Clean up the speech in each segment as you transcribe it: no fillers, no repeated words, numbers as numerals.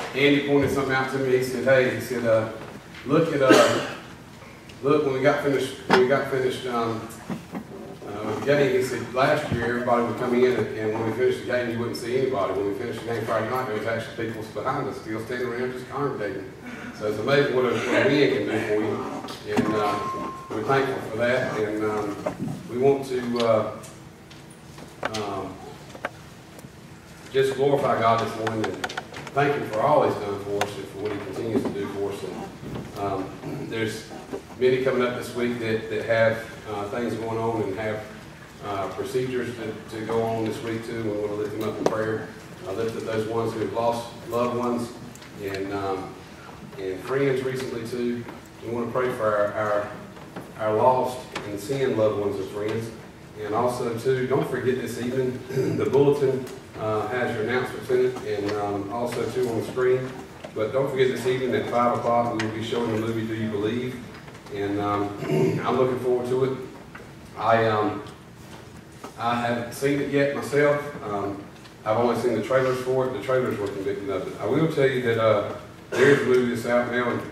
Andy pointed something out to me. He said, "Hey," he said, "Look at look when we got finished the game." He said last year everybody would come in, and when we finished the game, you wouldn't see anybody. When we finished the game Friday night, there was actually people behind us still standing around just congregating. So it's amazing what a win can do for you, and we're thankful for that. And we want to just glorify God this morning and thank Him for all He's done for us and for what He continues to do for us. And there's many coming up this week that have things going on and have procedures to go on this week too. We want to lift them up in prayer. I lift up those ones who have lost loved ones and friends recently too. We want to pray for our lost and sin loved ones and friends. And also too, don't forget this evening, the bulletin has your announcements in it, and also too on the screen. But don't forget this evening at 5 o'clock we will be showing the movie Do You Believe? And I'm looking forward to it. I haven't seen it yet myself. I've only seen the trailers for it. The trailers were convicting of it. I will tell you that there's a movie that's out now,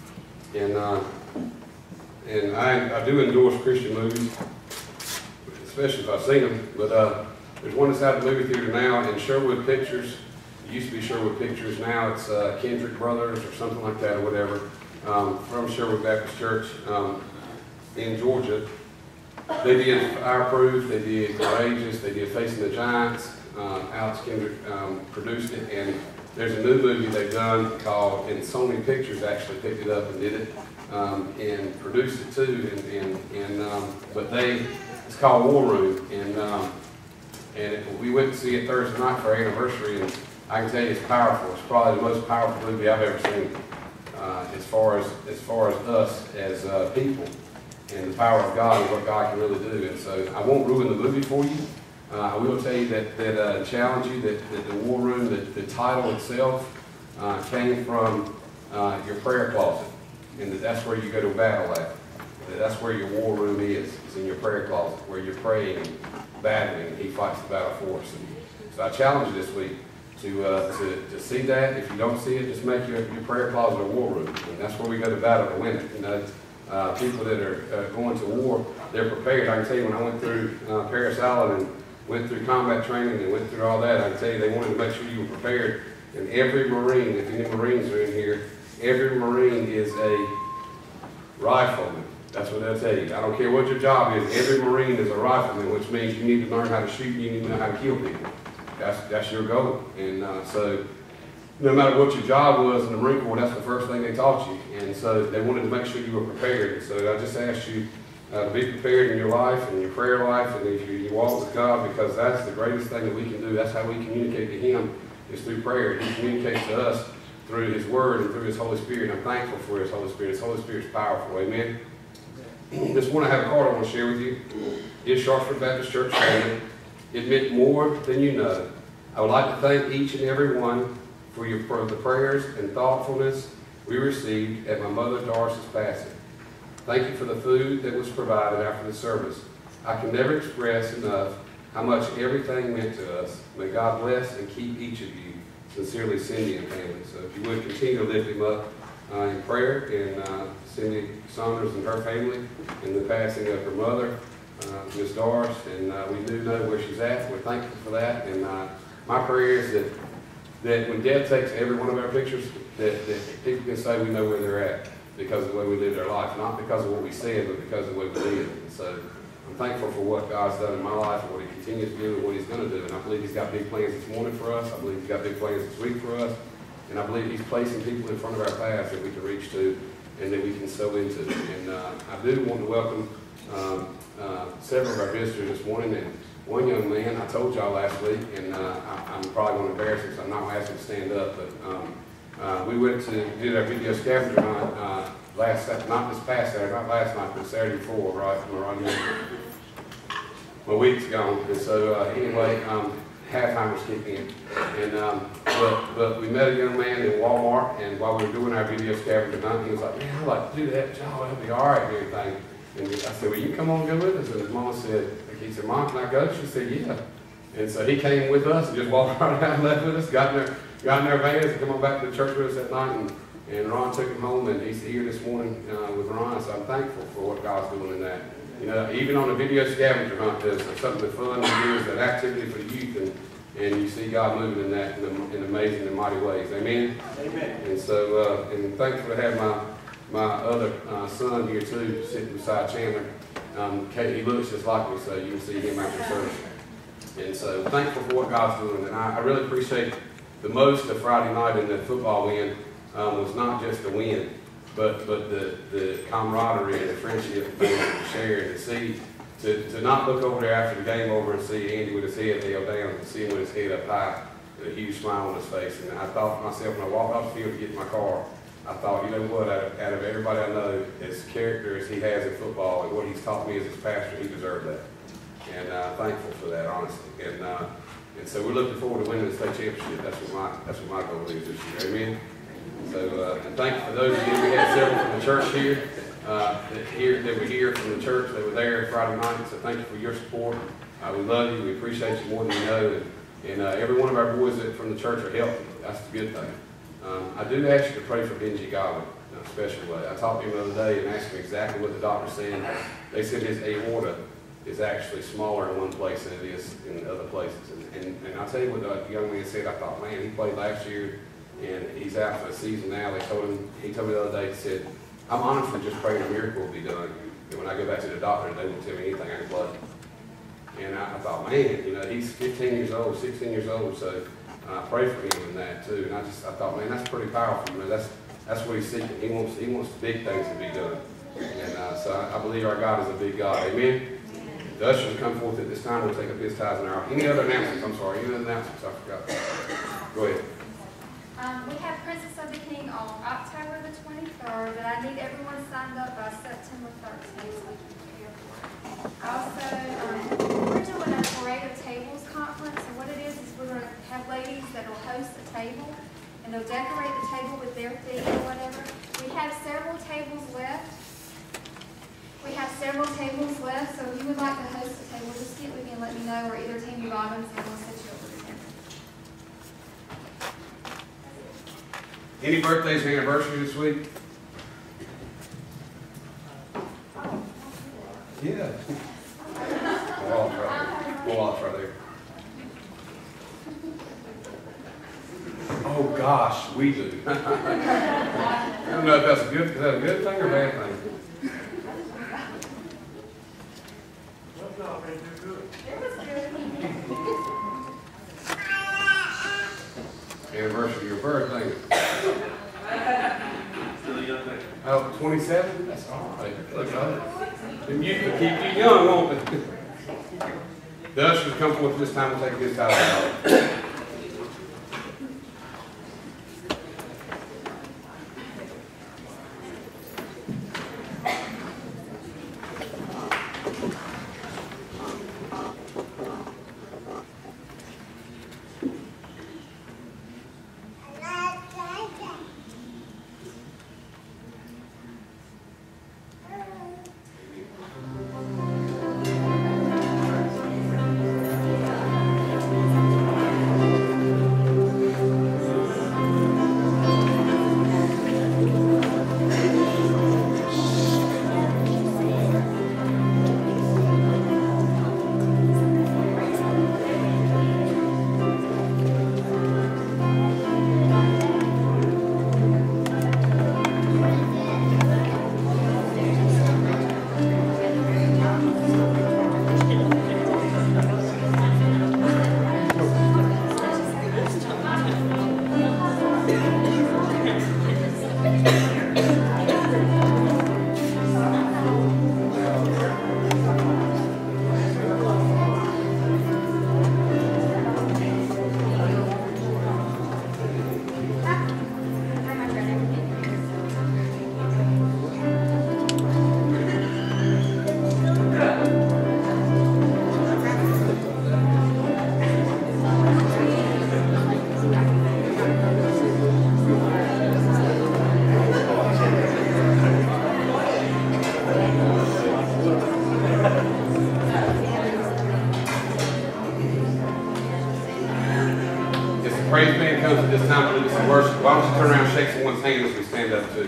and I do endorse Christian movies, especially if I've seen them. But there's one that's out in the movie theater now in Sherwood Pictures. It used to be Sherwood Pictures. Now it's Kendrick Brothers or something like that or whatever, from Sherwood Baptist Church in Georgia. They did Fireproof, they did Courageous, they did Facing the Giants. Alex Kendrick produced it, and there's a new movie they've done called, and Sony Pictures actually picked it up and did it, and produced it too, but it's called War Room, and we went to see it Thursday night for our anniversary, and I can tell you it's powerful. It's probably the most powerful movie I've ever seen, as far as us as people, and the power of God and what God can really do. And so I won't ruin the movie for you. I will tell you that challenge you that the War Room, the title itself came from your prayer closet, and that's where you go to battle at. That's where your war room is in your prayer closet, where you're praying and battling, and He fights the battle for us. And so I challenge you this week to see that. If you don't see it, just make your prayer closet a war room, and that's where we go to battle to win it. You know, people that are going to war, they're prepared. I can tell you when I went through Paris Island and went through combat training and went through all that, I can tell you they wanted to make sure you were prepared. And every Marine, if any Marines are in here, every Marine is a rifleman. That's what they'll tell you. I don't care what your job is, every Marine is a rifleman, which means you need to learn how to shoot, you need to know how to kill people. That's your goal. And so no matter what your job was in the Marine Corps, that's the first thing they taught you. And so they wanted to make sure you were prepared. And so I just asked you to be prepared in your life and your prayer life, and if you walk with God, because that's the greatest thing that we can do. That's how we communicate to Him, is through prayer. He communicates to us through His Word and through His Holy Spirit. I'm thankful for His Holy Spirit. His Holy Spirit is powerful. Amen. This morning I have a card I want to share with you. Dear Sharpsburg Baptist Church family, it meant more than you know. I would like to thank each and every one for the prayers and thoughtfulness we received at my mother Doris's passing. Thank you for the food that was provided after the service. I can never express enough how much everything meant to us. May God bless and keep each of you. Sincerely, Cindy and family. So if you would continue to lift him up in prayer, and Cindy Saunders and her family in the passing of her mother, Miss Doris, and we do know where she's at. We're thankful for that. And my prayer is that when Deb takes every one of our pictures, that people can say we know where they're at because of the way we live their life, not because of what we said, but because of the way we live. And so I'm thankful for what God's done in my life and what He continues to do and what He's going to do. And I believe He's got big plans this morning for us. I believe He's got big plans this week for us. And I believe He's placing people in front of our path that we can reach to and that we can sow into. And I do want to welcome several of our visitors this morning. And one young man, I told y'all last week, and I'm probably going to embarrass him, so I'm not going to ask him to stand up, but we went to do our video scavenger hunt not this past Saturday, not last night, but Saturday before, right? My week's gone. And so anyway, halftime was kicking in. And but we met a young man in Walmart, and while we were doing our video scavenger hunt, he was like, "Man, I'd like to do that, Joe. That'll be all right and everything." And I said, "Well, you come on and go with us." And his mama said, he said, "Mom, can I go?" She said, "Yeah." And so he came with us and just walked right out and left with us, got in got in their vans and come on back to the church with us that night, and Ron took him home, and he's here this morning with Ron, so I'm thankful for what God's doing in that. You know, even on the video scavenger hunt, there's something fun, there's that activity for the youth, and you see God moving in that in amazing and mighty ways. Amen? Amen. And so, and thankful to have my other son here too, sitting beside Chandler. He looks just like me, so you can see him after service. And so thankful for what God's doing, and I really appreciate the most of Friday night in the football win was not just the win, but the camaraderie and the friendship to share and to see, to not look over there after the game over and see Andy with his head held down, and see him with his head up high, with a huge smile on his face. And I thought to myself, when I walked off the field to get in my car, I thought, you know what, out of everybody I know, as character as he has in football and what he's taught me as his pastor, he deserved that. And I'm thankful for that, honestly. And so we're looking forward to winning the state championship. That's what my goal is this year. Amen. So and thank you for those of you. We had several from the church here. That were here from the church. They were there Friday night. So thank you for your support. We love you. We appreciate you more than you know. And every one of our boys from the church are healthy. That's the good thing. I do ask you to pray for Benji Godwin in a special way. I talked to him the other day and asked him exactly what the doctor said. They said his aorta is actually smaller in one place than it is in other places. And I'll tell you what the young man said. I thought, man, he played last year and he's out for the season now. He told me the other day, he said, I'm honestly just praying a miracle will be done. And when I go back to the doctor, they won't tell me anything I can play. And I thought, man, you know, he's 15 years old, 16 years old, so I pray for him in that too. And I thought, man, that's pretty powerful. You know, that's what he's seeking. He wants big things to be done. And so I believe our God is a big God. Amen. The ushers come forth at this time. We'll take up his tithes and our. Any other announcements? I'm sorry. Any other announcements? I forgot. Go ahead. We have Princess of the King on October the 23rd, but I need everyone signed up by September 1st next week. Also, we're doing a Parade of Tables conference, and what it is we're going to have ladies that will host a table, and they'll decorate the table with their theme or whatever. We have several tables left. So if you would like to host a table, just get with me and let me know, or either Tammy Robbins, and we'll set you up with a table. Any birthdays and anniversaries this week? Yeah. Well, right there. Oh gosh, we do. I don't know if that's a good thing or a bad thing. Anniversary of your birthday. Oh, 27? That's all right. Look up. And you can keep you young, won't they? The ushers come forth this time and take this title out. praise band comes at this time to lead us in worship, why don't you turn around and shake someone's hand as we stand up too.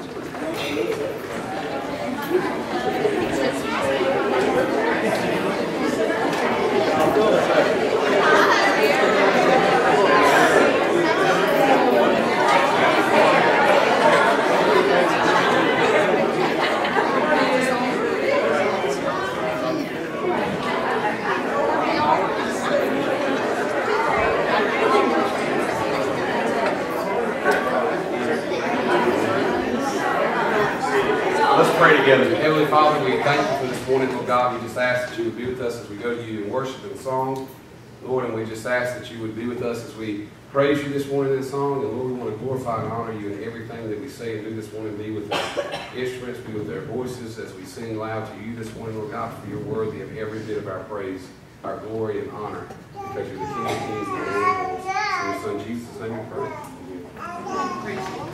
Let's pray together. Heavenly Father, we thank you for this morning, Lord God. We just ask that you would be with us as we go to you in worship and song, Lord, and we just ask that you would be with us as we praise you this morning in song. And Lord, we want to glorify and honor you in everything that we say and do this morning. Be with our instruments, be with our voices as we sing loud to you this morning, Lord God, for you're worthy of every bit of our praise, our glory and honor, because you're the King of Kings and the Lord of Lords. In your Son Jesus' name we pray. Amen.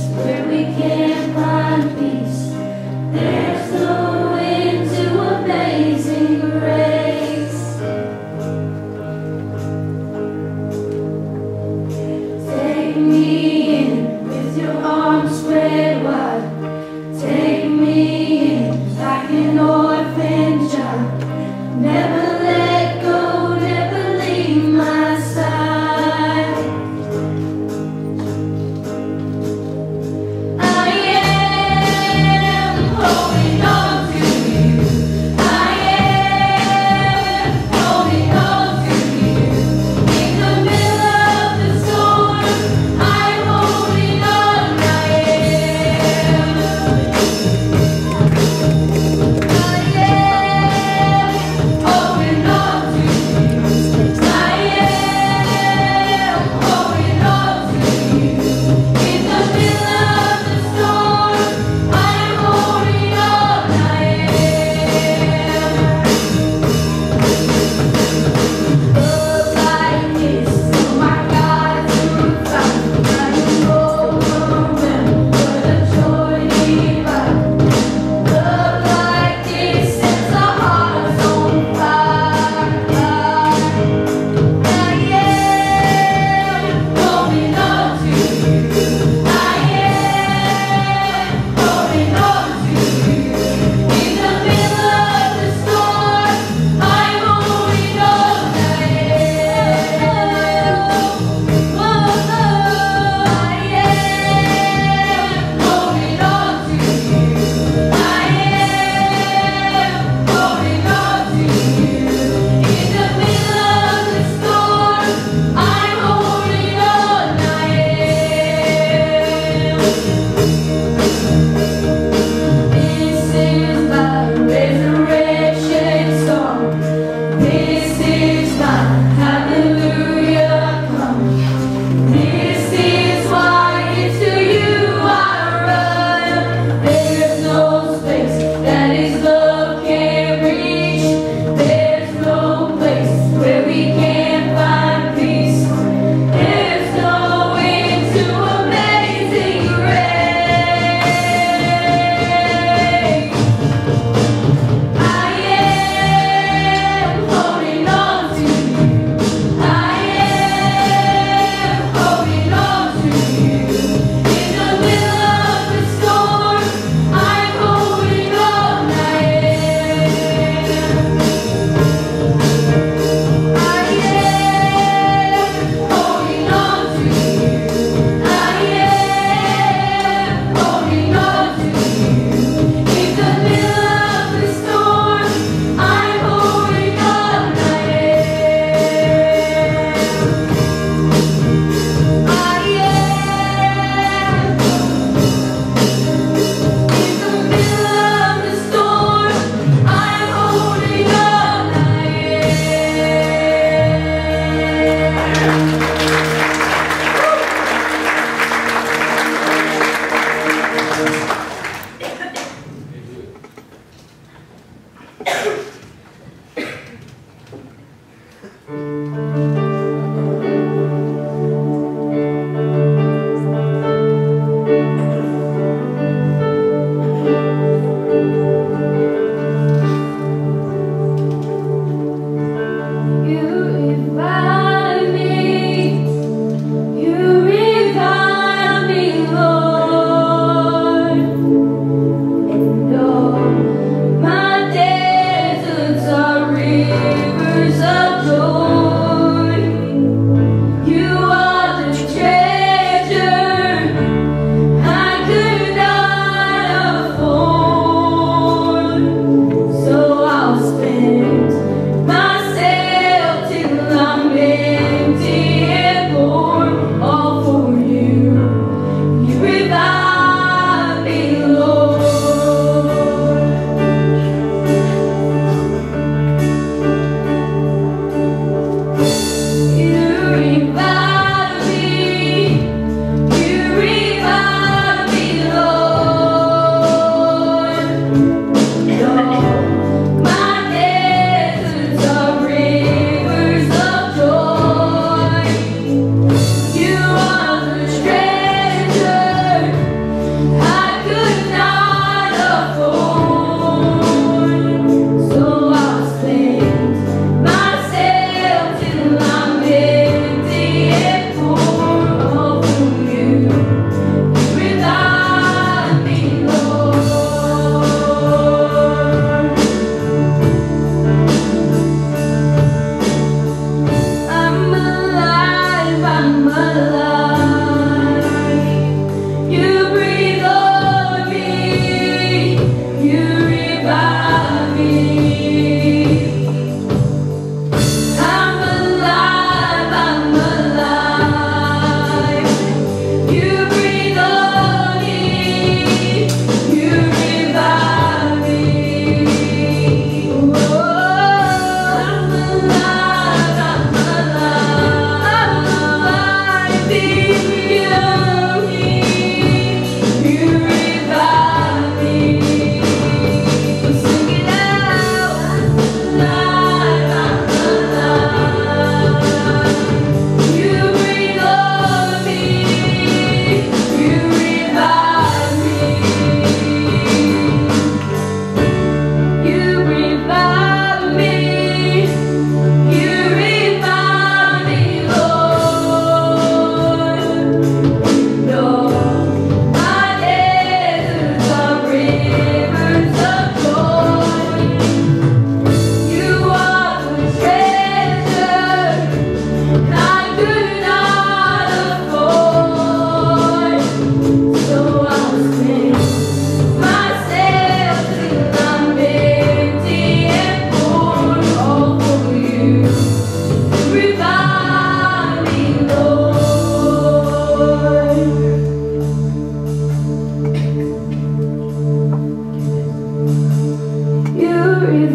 Where we can't find peace. There's no end to a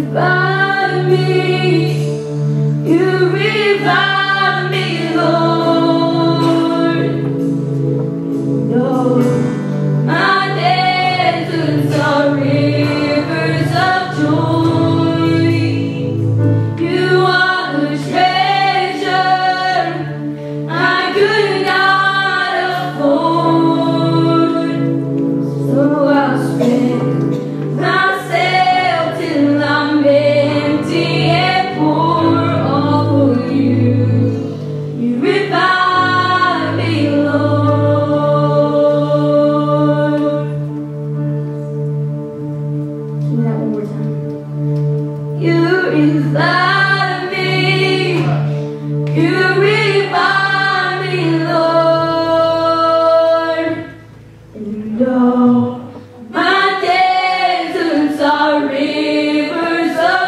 revive me. You revive me, Lord. No, my deserts are rivers of joy. You are the treasure I could not afford. So I'll spend myself till I'm empty and poor, all for you. You revive me, Lord. Sing that one more time. You revive me. You revive me, Lord. And all my deserts are rivers of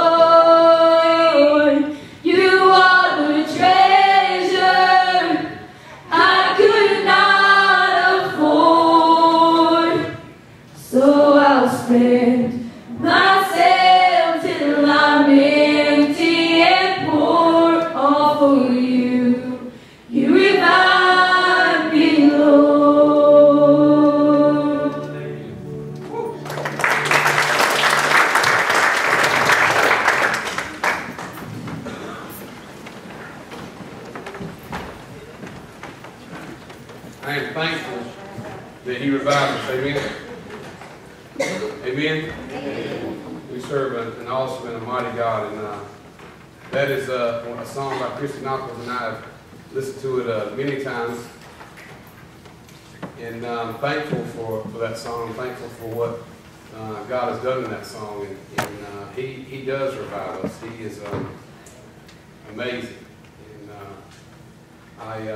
joy. You are the treasure I could not afford. So I'll spend myself till I'm empty and poor, all for you. You revive me, Lord. I am thankful that He revived us. Amen. Amen. We serve an awesome and a mighty God, and that is a song by Christy Knuckles, and I've listened to it many times. And I'm thankful for that song. I'm thankful for what God has done in that song, and He does revive us. He is amazing, and I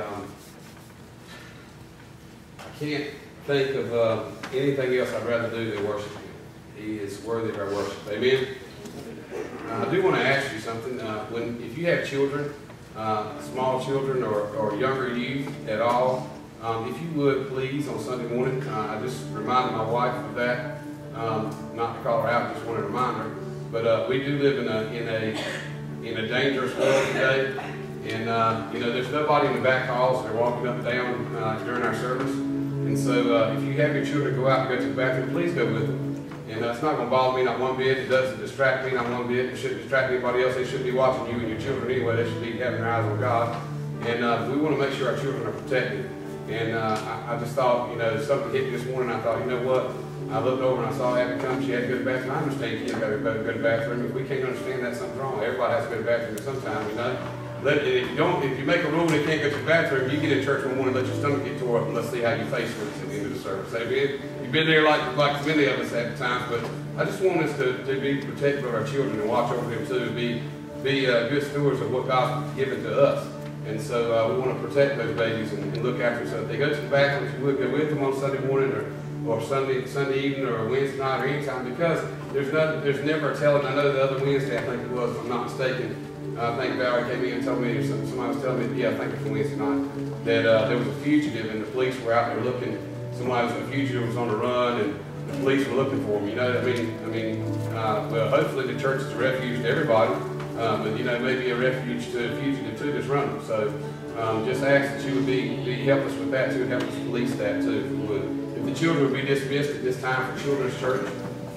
can't think of anything else I'd rather do than worship Him. He is worthy of our worship. Amen. I do want to ask you something. If you have children, small children or younger youth at all, if you would please on Sunday morning, I just reminded my wife of that. Not to call her out, just want to remind her. But we do live in a dangerous world today, and you know, there's nobody in the back halls that are walking up and down during our service. And so if you have your children go out and go to the bathroom, please go with them. And it's not going to bother me not one bit. It doesn't distract me not one bit. It shouldn't distract anybody else. They shouldn't be watching you and your children anyway. They should be having their eyes on God. And we want to make sure our children are protected. And I just thought, you know, something hit me this morning. I thought, you know what? I looked over and I saw Abby come. She had to go to the bathroom. I understand kids got to go to the bathroom. If we can't understand that, something's wrong. Everybody has to go to the bathroom sometime, you know. If you make a rule they can't go to the bathroom, you get in church one morning, let your stomach get tore up, and let's see how you face it at the end of the service. Amen. You've been there like many of us at times, but I just want us to be protective of our children and watch over them too, be good stewards of what God's given to us. And so we want to protect those babies and look after them. So if they go to the bathroom, if you would go with them on Sunday morning or Sunday evening or Wednesday night or anytime, because there's never a telling. I know the other Wednesday, I think it was, if I'm not mistaken, I think Valerie came in and told me, somebody was telling me, yeah, I think it was Wednesday night, that there was a fugitive and the police were out there looking. Somebody was a fugitive, was on the run, and the police were looking for him. You know, well, hopefully the church is a refuge to everybody, but you know, maybe a refuge to a fugitive too that's running. So just ask that you would help us with that too, help us police that too, if you would. If the children would be dismissed at this time for Children's Church.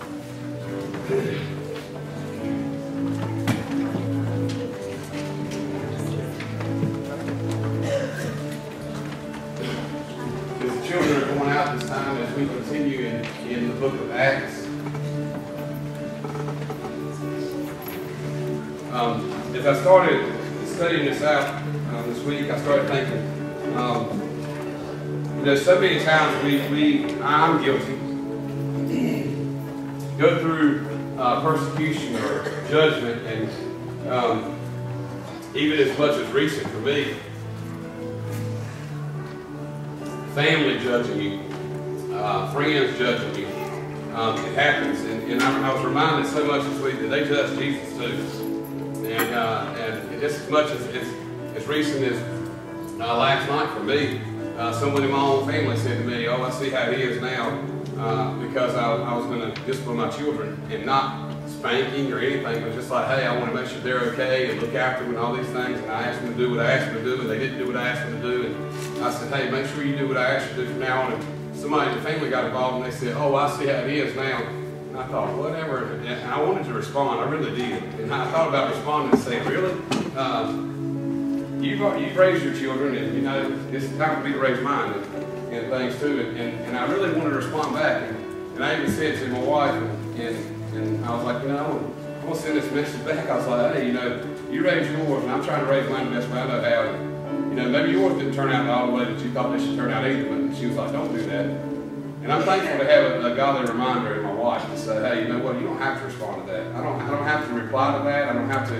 Children are going out this time as we continue in the book of Acts. As I started studying this out this week, I started thinking, you know, so many times I'm guilty, go through persecution or judgment, and even as much as recent for me, family judging you, friends judging you. It happens, and I was reminded so much this week that they judge Jesus too. And just as much as recent as last night for me, someone in my own family said to me, "Oh, I see how it is now," because I was going to discipline my children and not spanking or anything. It was just like, hey, I want to make sure they're okay and look after them and all these things. And I asked them to do what I asked them to do, and they didn't do what I asked them to do. And I said, hey, make sure you do what I asked you to do from now on. And somebody in the family got involved, and they said, oh, I see how it is now. And I thought, whatever. And I wanted to respond. I really did. And I thought about responding and saying, really? You've raised your children, and you know it's time for me to raise mine and things too. And I really wanted to respond back. And I even said to my wife, and I was like, you know, I'm going to send this message back. I was like, hey, you know, you raised yours, and I'm trying to raise mine the best way I know how. And, you know, maybe yours didn't turn out all the way that you thought they should turn out either. But she was like, don't do that. And I'm thankful to have a godly reminder in my wife to say, hey, you know what? You don't have to respond to that. I don't have to reply to that. I don't have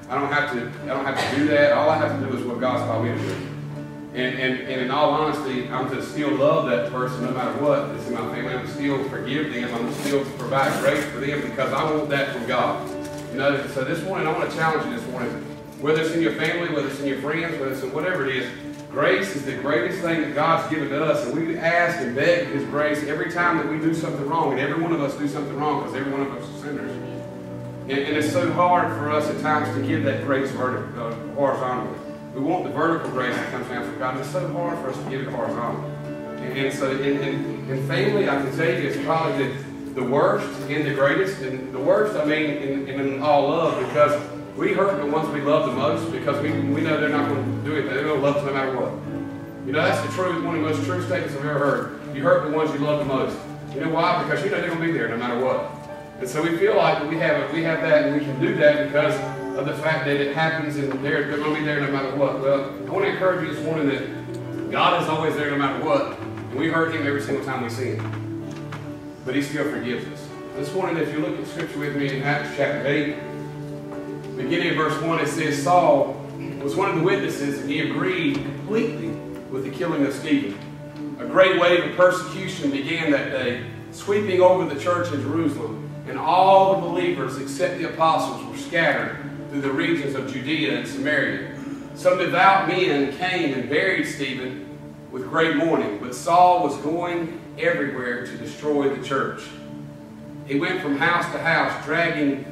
to do that. All I have to do is what God's called me to do. And in all honesty, I'm to still love that person no matter what. It's in my family. I'm to still forgive them. I'm to still provide grace for them because I want that from God. You know, so this morning, I want to challenge you this morning. Whether it's in your family, whether it's in your friends, whether it's in whatever it is, grace is the greatest thing that God's given to us. And we ask and beg His grace every time that we do something wrong. And every one of us do something wrong because every one of us are sinners. And it's so hard for us at times to give that grace horizontally. We want the vertical grace that comes down from God. It's so hard for us to give it horizontal. And so in family, I can tell you, it's probably the worst and the greatest. And the worst, I mean, in all love, because we hurt the ones we love the most because we know they're not going to do anything. They're going to love us no matter what. You know, that's the truth, one of the most true statements I've ever heard. You hurt the ones you love the most. You know why? Because you know they're going to be there no matter what. And so we feel like we have that and we can do that because of the fact that it happens and they're going to be there no matter what. Well, I want to encourage you this morning that God is always there no matter what. And we hurt Him every single time we see Him. But He still forgives us. This morning, if you look at Scripture with me in Acts chapter 8, beginning of verse 1, it says, Saul was one of the witnesses and he agreed completely with the killing of Stephen. A great wave of persecution began that day, sweeping over the church in Jerusalem. And all the believers except the apostles were scattered through the regions of Judea and Samaria. Some devout men came and buried Stephen with great mourning, but Saul was going everywhere to destroy the church. He went from house to house, dragging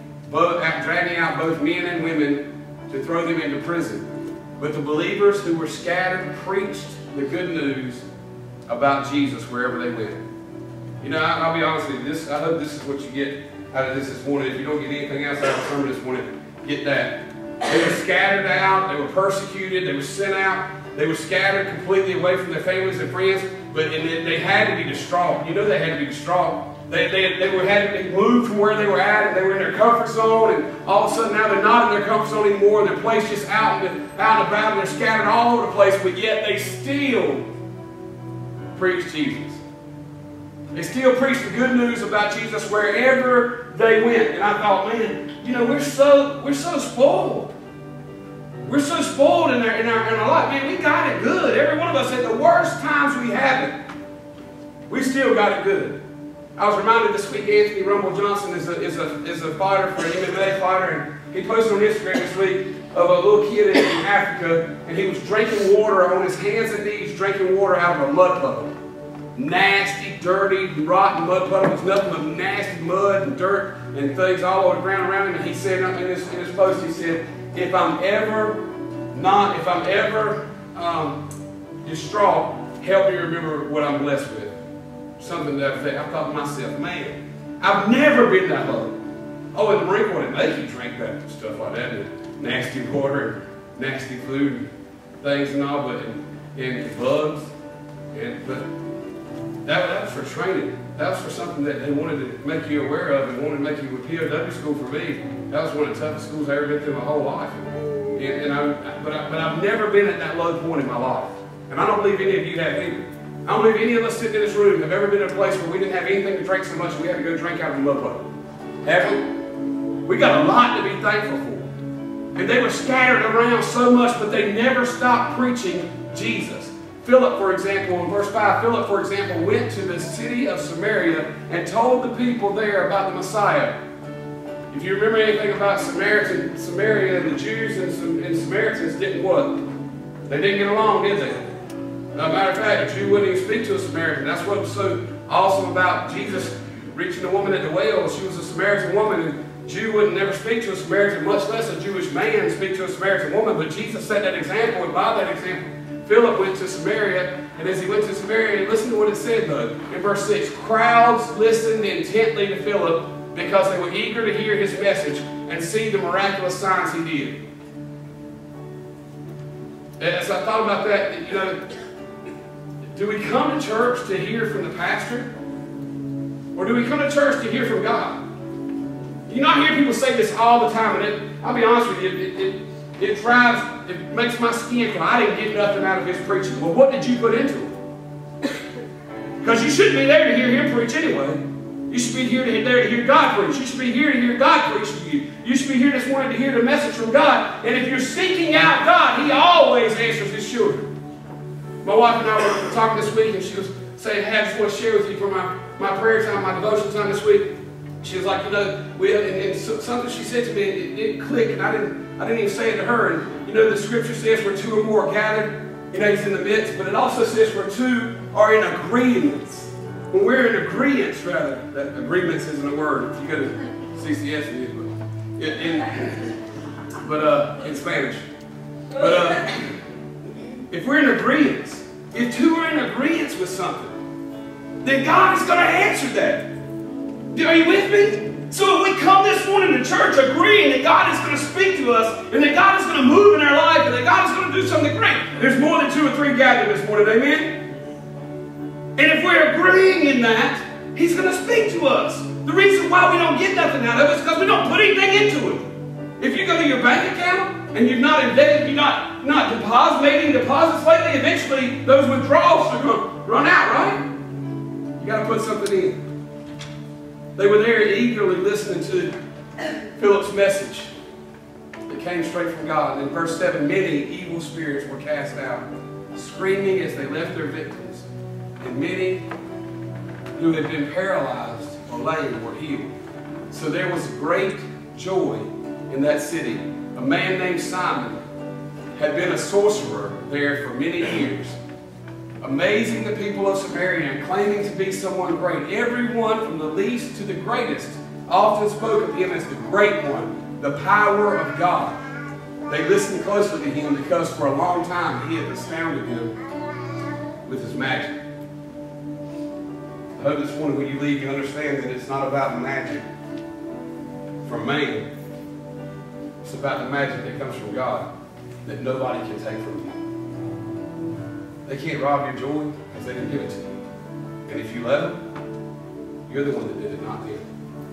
out both men and women to throw them into prison. But the believers who were scattered preached the good news about Jesus wherever they went. You know, I'll be honest with you, I hope this is what you get out of this morning. If you don't get anything else out of the sermon this morning, get that. They were scattered out, they were persecuted, they were sent out, they were scattered completely away from their families and friends, and they had to be distraught. You know they had to be distraught. They had to be moved from where they were at, and they were in their comfort zone, and all of a sudden now they're not in their comfort zone anymore, and they're placed just out and about, and they're scattered all over the place, but yet they still preach Jesus. They still preach the good news about Jesus wherever they went. And I thought, man, you know, we're so spoiled. We're so spoiled in our life. Man, we got it good. Every one of us, at the worst times we have it, we still got it good. I was reminded this week, Anthony Rumble Johnson is a fighter, for an MMA fighter, and he posted on Instagram this week of a little kid in Africa, and he was drinking water on his hands and knees, drinking water out of a mud puddle. Nasty, dirty, rotten mud puddle. It's nothing but nasty mud and dirt and things all over the ground around him. And he said in his post, he said, if I'm ever distraught, help me remember what I'm blessed with. Something that effect. I thought to myself, man, I've never been that low. Oh, and the Marine Corps didn't make you drink that stuff like that, and nasty water, and nasty food, and things and all, but and bugs, but. That was for training. That was for something that they wanted to make you aware of and wanted to make you with POW school for me. That was one of the toughest schools I've ever been through my whole life. But I've never been at that low point in my life. And I don't believe any of you have either. I don't believe any of us sitting in this room have ever been in a place where we didn't have anything to drink so much we had to go drink out of a mud puddle. Have we? We got a lot to be thankful for. And they were scattered around so much, but they never stopped preaching Jesus. Philip, for example, in verse 5, Philip, for example, went to the city of Samaria and told the people there about the Messiah. If you remember anything about Samaria, the Jews and Samaritans didn't what? They didn't get along, did they? As a matter of fact, a Jew wouldn't even speak to a Samaritan. That's what was so awesome about Jesus reaching the woman at the well. She was a Samaritan woman, and Jew would never speak to a Samaritan, much less a Jewish man speak to a Samaritan woman. But Jesus set that example, and by that example, Philip went to Samaria. And as he went to Samaria, listen to what it said, though. In verse 6, crowds listened intently to Philip because they were eager to hear his message and see the miraculous signs he did. As I thought about that, you know, do we come to church to hear from the pastor? Or do we come to church to hear from God? You not hear people say this all the time, and I'll be honest with you, it makes my skin crawl. I didn't get nothing out of his preaching. Well, what did you put into it? Because you shouldn't be there to hear him preach anyway. You should be there to hear God preach. You should be here to hear God preach to you. You should be here this morning to hear the message from God. And if you're seeking out God, He always answers His children. My wife and I were talking this week, and she was saying, hey, I just want to share with you for my prayer time, my devotion time this week. She was like, you know, and something she said to me, it didn't click, and I didn't even say it to her. And you know, the scripture says where two or more are gathered, you know, He's in the midst, but it also says where two are in agreement. When we're in agreement, rather, that agreements isn't a word. If you go to CCS, it is, but in Spanish. But if we're in agreement, if two are in agreement with something, then God is going to answer that. Are you with me? So if we come this morning to church agreeing that God is going to speak to us, and that God is going to move in our life, and that God is going to do something great, there's more than 2 or 3 gathered this morning, amen? And if we're agreeing in that, He's going to speak to us. The reason why we don't get nothing out of it is because we don't put anything into it. If you go to your bank account and you've not invested, you're not making deposits lately, eventually those withdrawals are going to run out, right? You got to put something in. They were there eagerly listening to Philip's message that came straight from God. And in verse 7, many evil spirits were cast out, screaming as they left their victims. And many who had been paralyzed or lame were healed. So there was great joy in that city. A man named Simon had been a sorcerer there for many years, amazing the people of Samaria and claiming to be someone great. Everyone from the least to the greatest often spoke of him as the great one, the power of God. They listened closely to him because for a long time he had astounded them with his magic. I hope this morning when you leave you understand that it's not about magic from man. It's about the magic that comes from God that nobody can take from you. They can't rob your joy because they didn't give it to you. And if you let them, you're the one that did it, not them.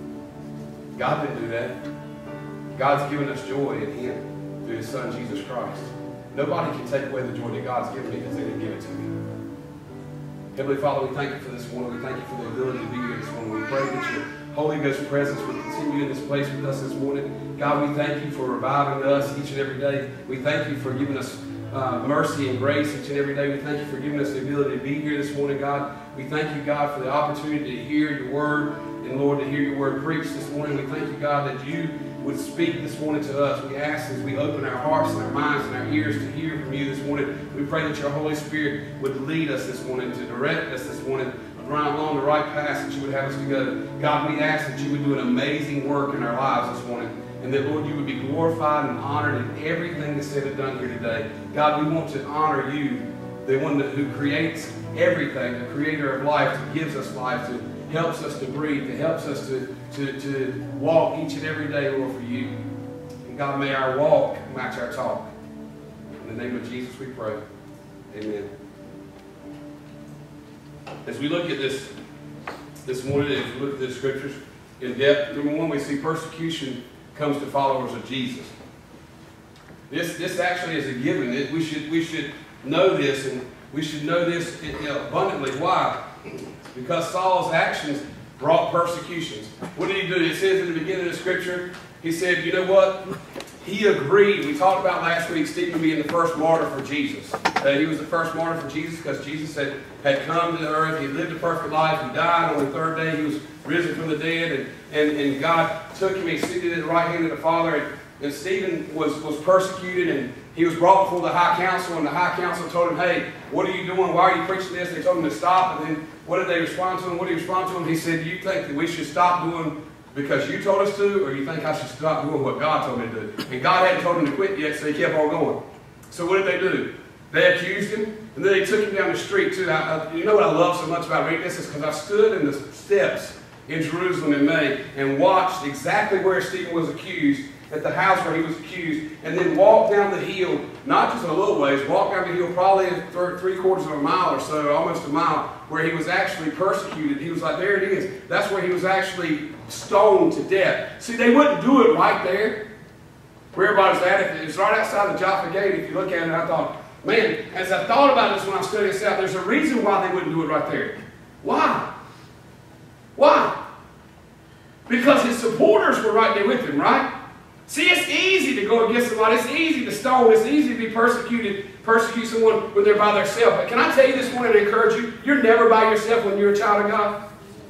God didn't do that. God's given us joy in Him through His Son, Jesus Christ. Nobody can take away the joy that God's given me because they didn't give it to me. Heavenly Father, we thank You for this morning. We thank You for the ability to be here this morning. We pray that Your Holy Ghost presence will continue in this place with us this morning. God, we thank You for reviving us each and every day. We thank You for giving us mercy and grace each and every day. We thank You for giving us the ability to be here this morning, God. We thank You, God, for the opportunity to hear Your word and, Lord, to hear Your word preached this morning. We thank You, God, that You would speak this morning to us. We ask as we open our hearts and our minds and our ears to hear from You this morning. We pray that Your Holy Spirit would lead us this morning, to direct us this morning, run along the right path that You would have us to go. God, we ask that You would do an amazing work in our lives this morning, and that, Lord, You would be glorified and honored in everything that's said and done here today. God, we want to honor You, the one who creates everything, the creator of life, that gives us life, that helps us to breathe, that helps us to walk each and every day, Lord, for You. And God, may our walk match our talk. In the name of Jesus we pray. Amen. As we look at this morning, as we look at the scriptures in depth, number one, we see persecution comes to followers of Jesus. This actually is a given. We should know this, and we should know this abundantly. Why? Because Saul's actions brought persecutions. What did he do? It says in the beginning of the scripture, he said, you know what? He agreed. We talked about last week Stephen being the first martyr for Jesus. He was the first martyr for Jesus because Jesus had come to the earth. He lived a perfect life. He died on the 3rd day. He was risen from the dead. And God took him. He seated at the right hand of the Father. And Stephen was persecuted. And he was brought before the high council. And the high council told him, hey, what are you doing? Why are you preaching this? They told him to stop. And then what did they respond to him? What did he respond to him? He said, you think that we should stop because you told us to, or you think I should stop doing what God told me to do? And God hadn't told him to quit yet, so he kept on going. So what did they do? They accused him, and then they took him down the street too. You know what I love so much about reading this is because I stood in the steps in Jerusalem in May and watched exactly where Stephen was accused, at the house where he was accused, and then walked down the hill, not just a little ways, walked down the hill probably 3/4 of a mile or so, almost a mile, where he was actually persecuted. He was like, there it is. That's where he was actually stoned to death. See, they wouldn't do it right there where everybody's at. It was right outside the Jaffa Gate. If you look at it, I thought, man, as I thought about this when I studied this out, there's a reason why they wouldn't do it right there. Why? Why? Because his supporters were right there with him, right? See, it's easy to go against somebody. It's easy to stone. It's easy to be persecute someone when they're by themselves. But can I tell you this morning and encourage you, you're never by yourself when you're a child of God.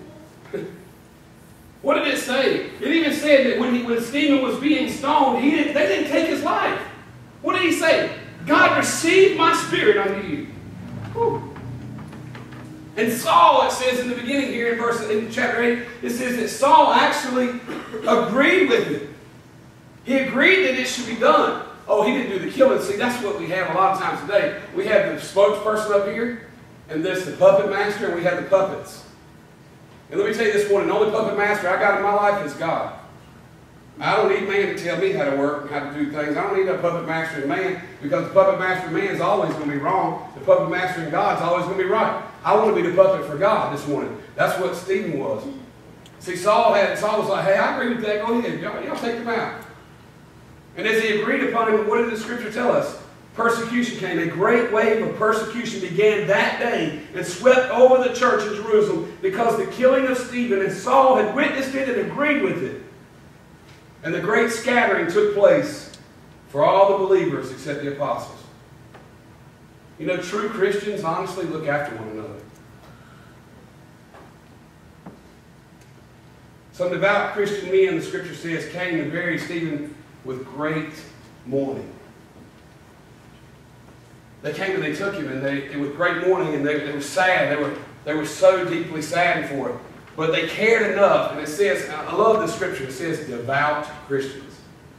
What did it say? It even said that when Stephen was being stoned, they didn't take his life. What did he say? God, receive my spirit unto you. Whew. And Saul, it says in the beginning here in chapter 8, it says that Saul actually agreed with it. He agreed that it should be done. Oh, he didn't do the killing. See, that's what we have a lot of times today. We have the spokesperson up here, and this the puppet master, and we have the puppets. And let me tell you this morning, the only puppet master I got in my life is God. I don't need man to tell me how to work and how to do things. I don't need a puppet master in man, because the puppet master in man is always going to be wrong. The puppet master in God is always going to be right. I want to be the puppet for God this morning. That's what Stephen was. See, Saul was like, hey, I agree with that. Go ahead. Y'all take them out. And as he agreed upon him, what did the scripture tell us? Persecution came. A great wave of persecution began that day and swept over the church in Jerusalem because the killing of Stephen, and Saul had witnessed it and agreed with it. And the great scattering took place for all the believers except the apostles. You know, true Christians honestly look after one another. Some devout Christian men, the scripture says, came and buried Stephen with great mourning. They came and they took him, and with great mourning, and they were sad. They were so deeply saddened for it. But they cared enough, and it says, I love the scripture, it says devout Christians.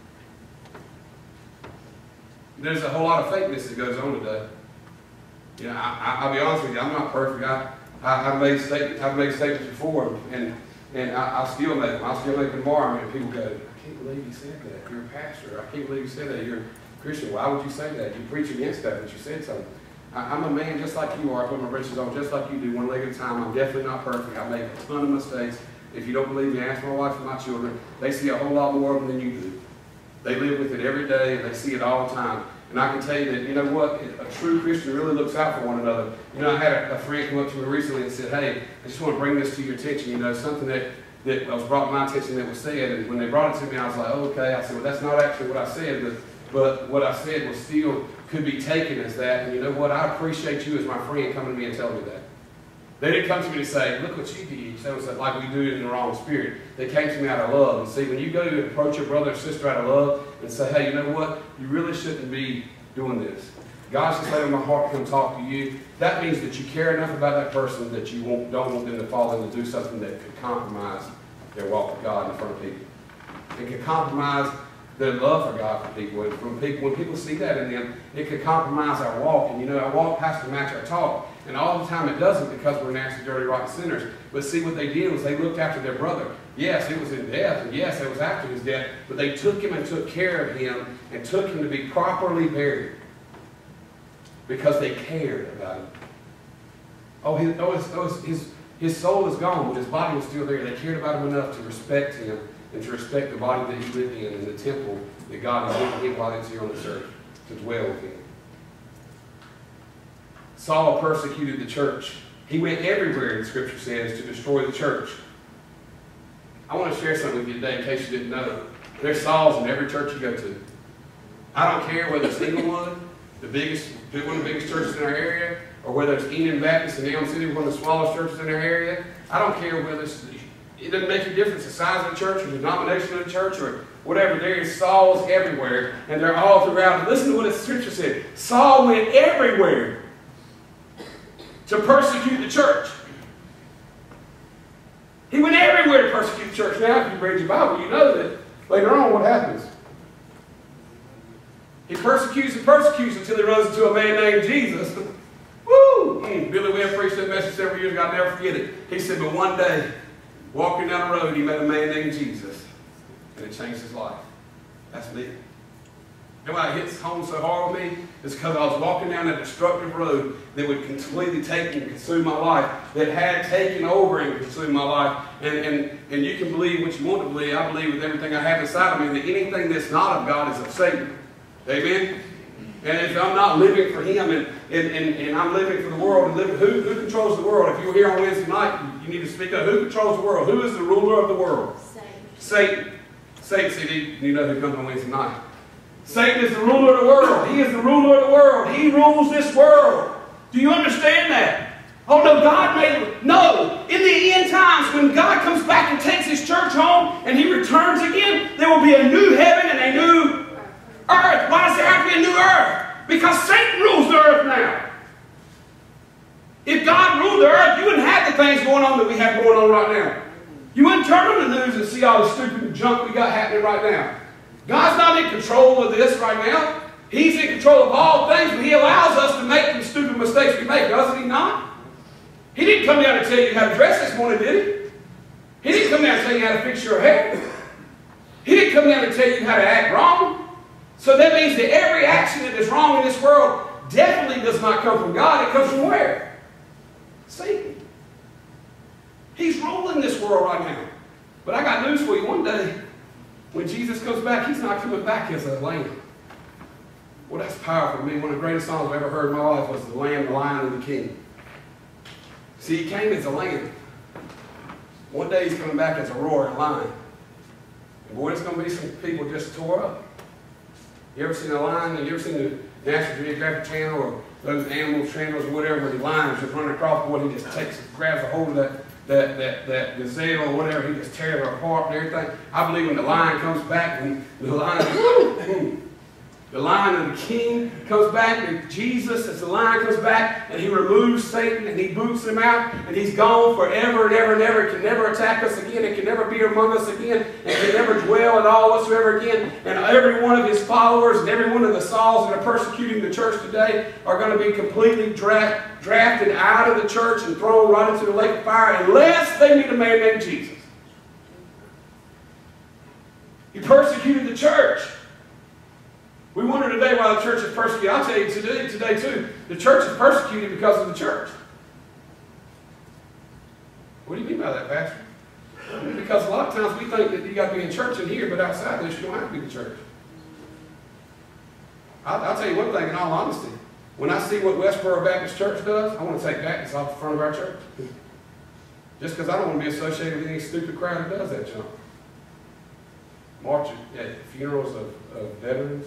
There's a whole lot of fakeness that goes on today. You know, I'll be honest with you, I'm not perfect. I've made statements before, and I still make them. I'll still make them tomorrow. I mean, people go, I can't believe you said that. You're a pastor. I can't believe you said that. You're a Christian. Why would you say that? You preach against that, but you said something. I'm a man just like you are. I put my britches on just like you do, one leg at a time. I'm definitely not perfect. I make a ton of mistakes. If you don't believe me, ask my wife and my children. They see a whole lot more of them than you do. They live with it every day, and they see it all the time. And I can tell you that, you know what, a true Christian really looks out for one another. You know, I had a friend come up to me recently and said, hey, I just want to bring this to your attention. You know, something that was brought to my attention that was said. And when they brought it to me, I was like, oh, okay. I said, well, that's not actually what I said, but what I said was still could be taken as that. And you know what, I appreciate you as my friend coming to me and telling me that. They didn't come to me to say, look what you did. So it was like we do it in the wrong spirit. They came to me out of love. And see, when you go to approach your brother or sister out of love and say, hey, you know what? You really shouldn't be doing this. God's just letting my heart come talk to you. That means that you care enough about that person that you don't want them to fall into do something that could compromise their walk with God in front of people. It could compromise their love for God for people. And when people see that in them, it could compromise our walk. And you know, our walk has to match our talk. And all the time it doesn't, because we're nasty, dirty, rotten sinners. But see, what they did was they looked after their brother. Yes, it was in death, and yes, it was after his death. But they took him and took care of him and took him to be properly buried because they cared about him. His soul is gone, but his body was still there. They cared about him enough to respect him and to respect the body that he lived in and the temple that God had given him while he was here on this earth to dwell with him. Saul persecuted the church. He went everywhere, the scripture says, to destroy the church. I want to share something with you today in case you didn't know. There's Sauls in every church you go to. I don't care whether it's Englewood, one of the biggest churches in our area, or whether it's Eden Baptist in Elm City, one of the smallest churches in our area. I don't care whether it doesn't make a difference the size of the church or the denomination of the church or whatever. There is Sauls everywhere, and they're all throughout. And listen to what the scripture said. Saul went everywhere to persecute the church. He went everywhere to persecute the church. Now, if you read your Bible, you know that later on what happens. He persecutes and persecutes until he runs into a man named Jesus. Woo! Billy Webb preached that message several years ago. I'll never forget it. He said, but one day, walking down the road, he met a man named Jesus. And it changed his life. That's me. And why it hits home so hard on me is because I was walking down that destructive road that would completely take and consume my life, that had taken over and consumed my life. And you can believe what you want to believe. I believe with everything I have inside of me that anything that's not of God is of Satan. Amen? And if I'm not living for Him and I'm living for the world, and who controls the world? If you were here on Wednesday night, you need to speak up. Who controls the world? Who is the ruler of the world? Satan. Satan. See, you know who comes on Wednesday night. Satan is the ruler of the world. He is the ruler of the world. He rules this world. Do you understand that? Oh no, God made it. No. In the end times, when God comes back and takes His church home and He returns again, there will be a new heaven and a new earth. Why does there have to be a new earth? Because Satan rules the earth now. If God ruled the earth, you wouldn't have the things going on that we have going on right now. You wouldn't turn on the news and see all the stupid junk we got happening right now. God's not in control of this right now. He's in control of all things, but He allows us to make the stupid mistakes we make, doesn't He not? He didn't come down and tell you how to dress this morning, did He? He didn't come down and tell you how to fix your hair. He didn't come down and tell you how to act wrong. So that means that every action that is wrong in this world definitely does not come from God. It comes from where? Satan. He's ruling this world right now. But I got news for you. One day, when Jesus comes back, He's not coming back as a lamb. Well, that's powerful to me. One of the greatest songs I've ever heard in my life was The Lamb, the Lion, and the King. See, He came as a lamb. One day He's coming back as a roaring lion. And boy, there's going to be some people just tore up. You ever seen a lion? You ever seen the National Geographic Channel or those animal channels or whatever, where the lions just running across the board, he just grabs a hold of that gazelle or whatever, he just tears her apart and everything. I believe when the lion comes back, when the lion of the King comes back, and Jesus as the lion comes back, and He removes Satan and He boots him out, and he's gone forever and ever and ever. It can never attack us again. It can never be among us again. It can never dwell at all whatsoever again. And every one of His followers and every one of the Sauls that are persecuting the church today are going to be completely drafted out of the church and thrown right into the lake of fire unless they meet a man named Jesus. He persecuted the church. We wonder today why the church is persecuted. I'll tell you today too, the church is persecuted because of the church. What do you mean by that, Pastor? Because a lot of times we think that you got to be in church in here, but outside this you don't have to be the church. I'll tell you one thing in all honesty. When I see what Westboro Baptist Church does, I want to take Baptists off the front of our church. Just because I don't want to be associated with any stupid crowd that does that junk. Marching at funerals of veterans.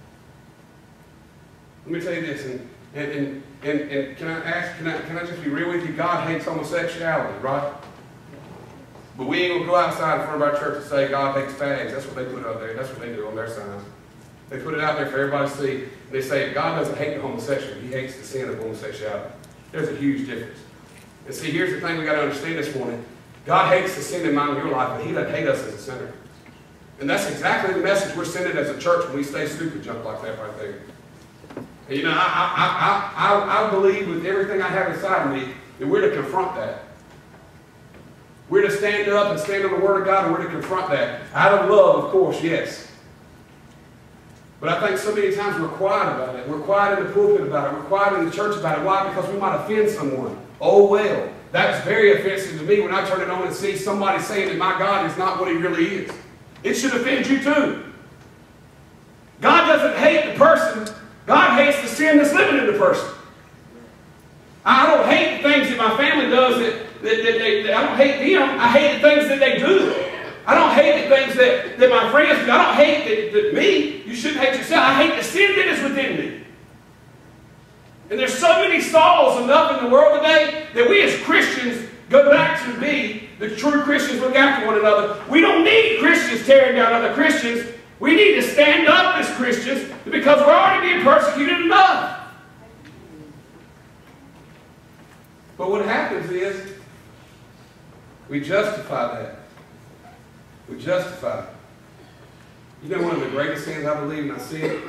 Let me tell you this, and can I just be real with you? God hates homosexuality, right? But we ain't gonna go outside in front of our church and say God hates fags. That's what they put out there. That's what they do on their signs. They put it out there for everybody to see. They say God doesn't hate the homosexual; He hates the sin of homosexuality. There's a huge difference. And see, here's the thing we got to understand this morning: God hates the sin in mine and your life, but He doesn't hate us as a sinner. And that's exactly the message we're sending as a church when we stay stupid junk like that right there. And you know, I believe with everything I have inside of me that we're to confront that. We're to stand up and stand on the Word of God, and we're to confront that. Out of love, of course, yes. But I think so many times we're quiet about it. We're quiet in the pulpit about it. We're quiet in the church about it. Why? Because we might offend someone. Oh well. That's very offensive to me when I turn it on and see somebody saying that my God is not what He really is. It should offend you too. God doesn't hate the person. God hates the sin that's living in the person. I don't hate the things that my family does I don't hate them. I hate the things that they do. I don't hate the things that my friends do. I don't hate that me. You shouldn't hate yourself. I hate the sin that is within me. And there's so many Sauls enough in the world today that we as Christians go back to be the true Christians, look after one another. We don't need Christians tearing down other Christians. We need to stand up as Christians because we're already being persecuted enough. But what happens is, We justify that. We justify it. You know one of the greatest sins I believe, and I see it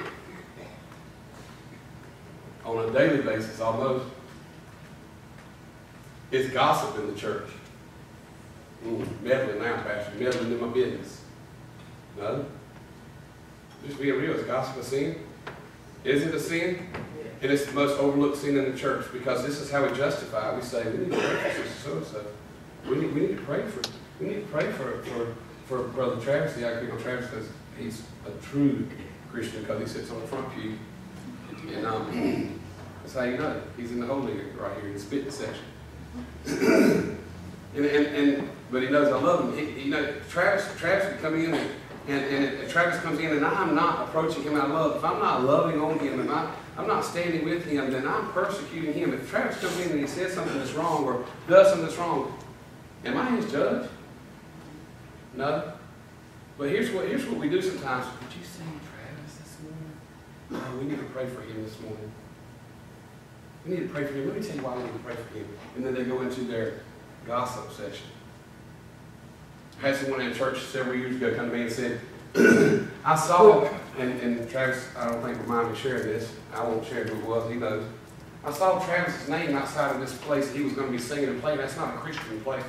on a daily basis almost, is gossip in the church. Meddling now, Pastor, meddling in my business. No. Just being real, is gossip a sin? Is it a sin? And it's the most overlooked sin in the church, because this is how we justify it. We say, we need to pray for sister so-and-so. We need to pray for Brother Travis, the young people Travis, because he's a true Christian, because he sits on the front pew. And that's how you know it. He's in the holy right here in the spitting section. But he knows I love him. You know, Travis would come in, and Travis comes in, and I'm not approaching him out of love. If I'm not loving on him, and I'm not standing with him, then I'm persecuting him. If Travis comes in and he says something that's wrong or does something that's wrong, am I his judge? No. But here's what we do sometimes. Did you see Travis this morning? Oh, we need to pray for him this morning. We need to pray for him. Let me tell you why we need to pray for him. And then they go into their gossip session. I had someone in church several years ago come to me and said, I saw, and Travis, I don't think will mind me sharing this. I won't share who it was. He knows. I saw Travis's name outside of this place he was going to be singing and playing. That's not a Christian place.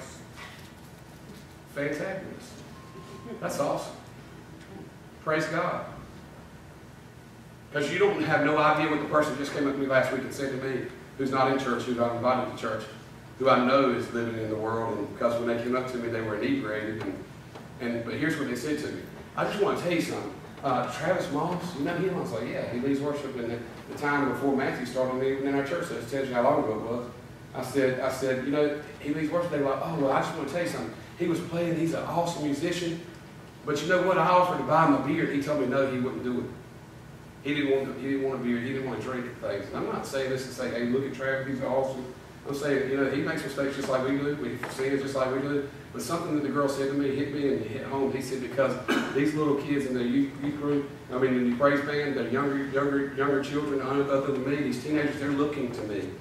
Fantabulous. That's awesome. Praise God. Because you don't have no idea what the person just came up to me last week and said to me, who's not in church, who's not invited to church, who I know is living in the world. And because when they came up to me, they were inebriated. But here's what they said to me. I just want to tell you something. Travis Moss, you know him? I was like, yeah, he leads worship in the time before Matthew started even in our church. So it tells you how long ago it was. I said, you know, he leads worship. They were like, oh, well, I just want to tell you something. He was playing, he's an awesome musician. But you know what? I offered to buy him a beer. He told me no, he wouldn't do it. He didn't want a beer. He didn't want to drink things. And I'm not saying this to say, hey, look at Travis, he's awesome. I'm saying, you know, he makes mistakes just like we do. We sin just like we do. But something that the girl said to me hit me and hit home. He said, because these little kids in the youth group, I mean, in the praise band, they're younger children other than me. These teenagers, they're looking to me.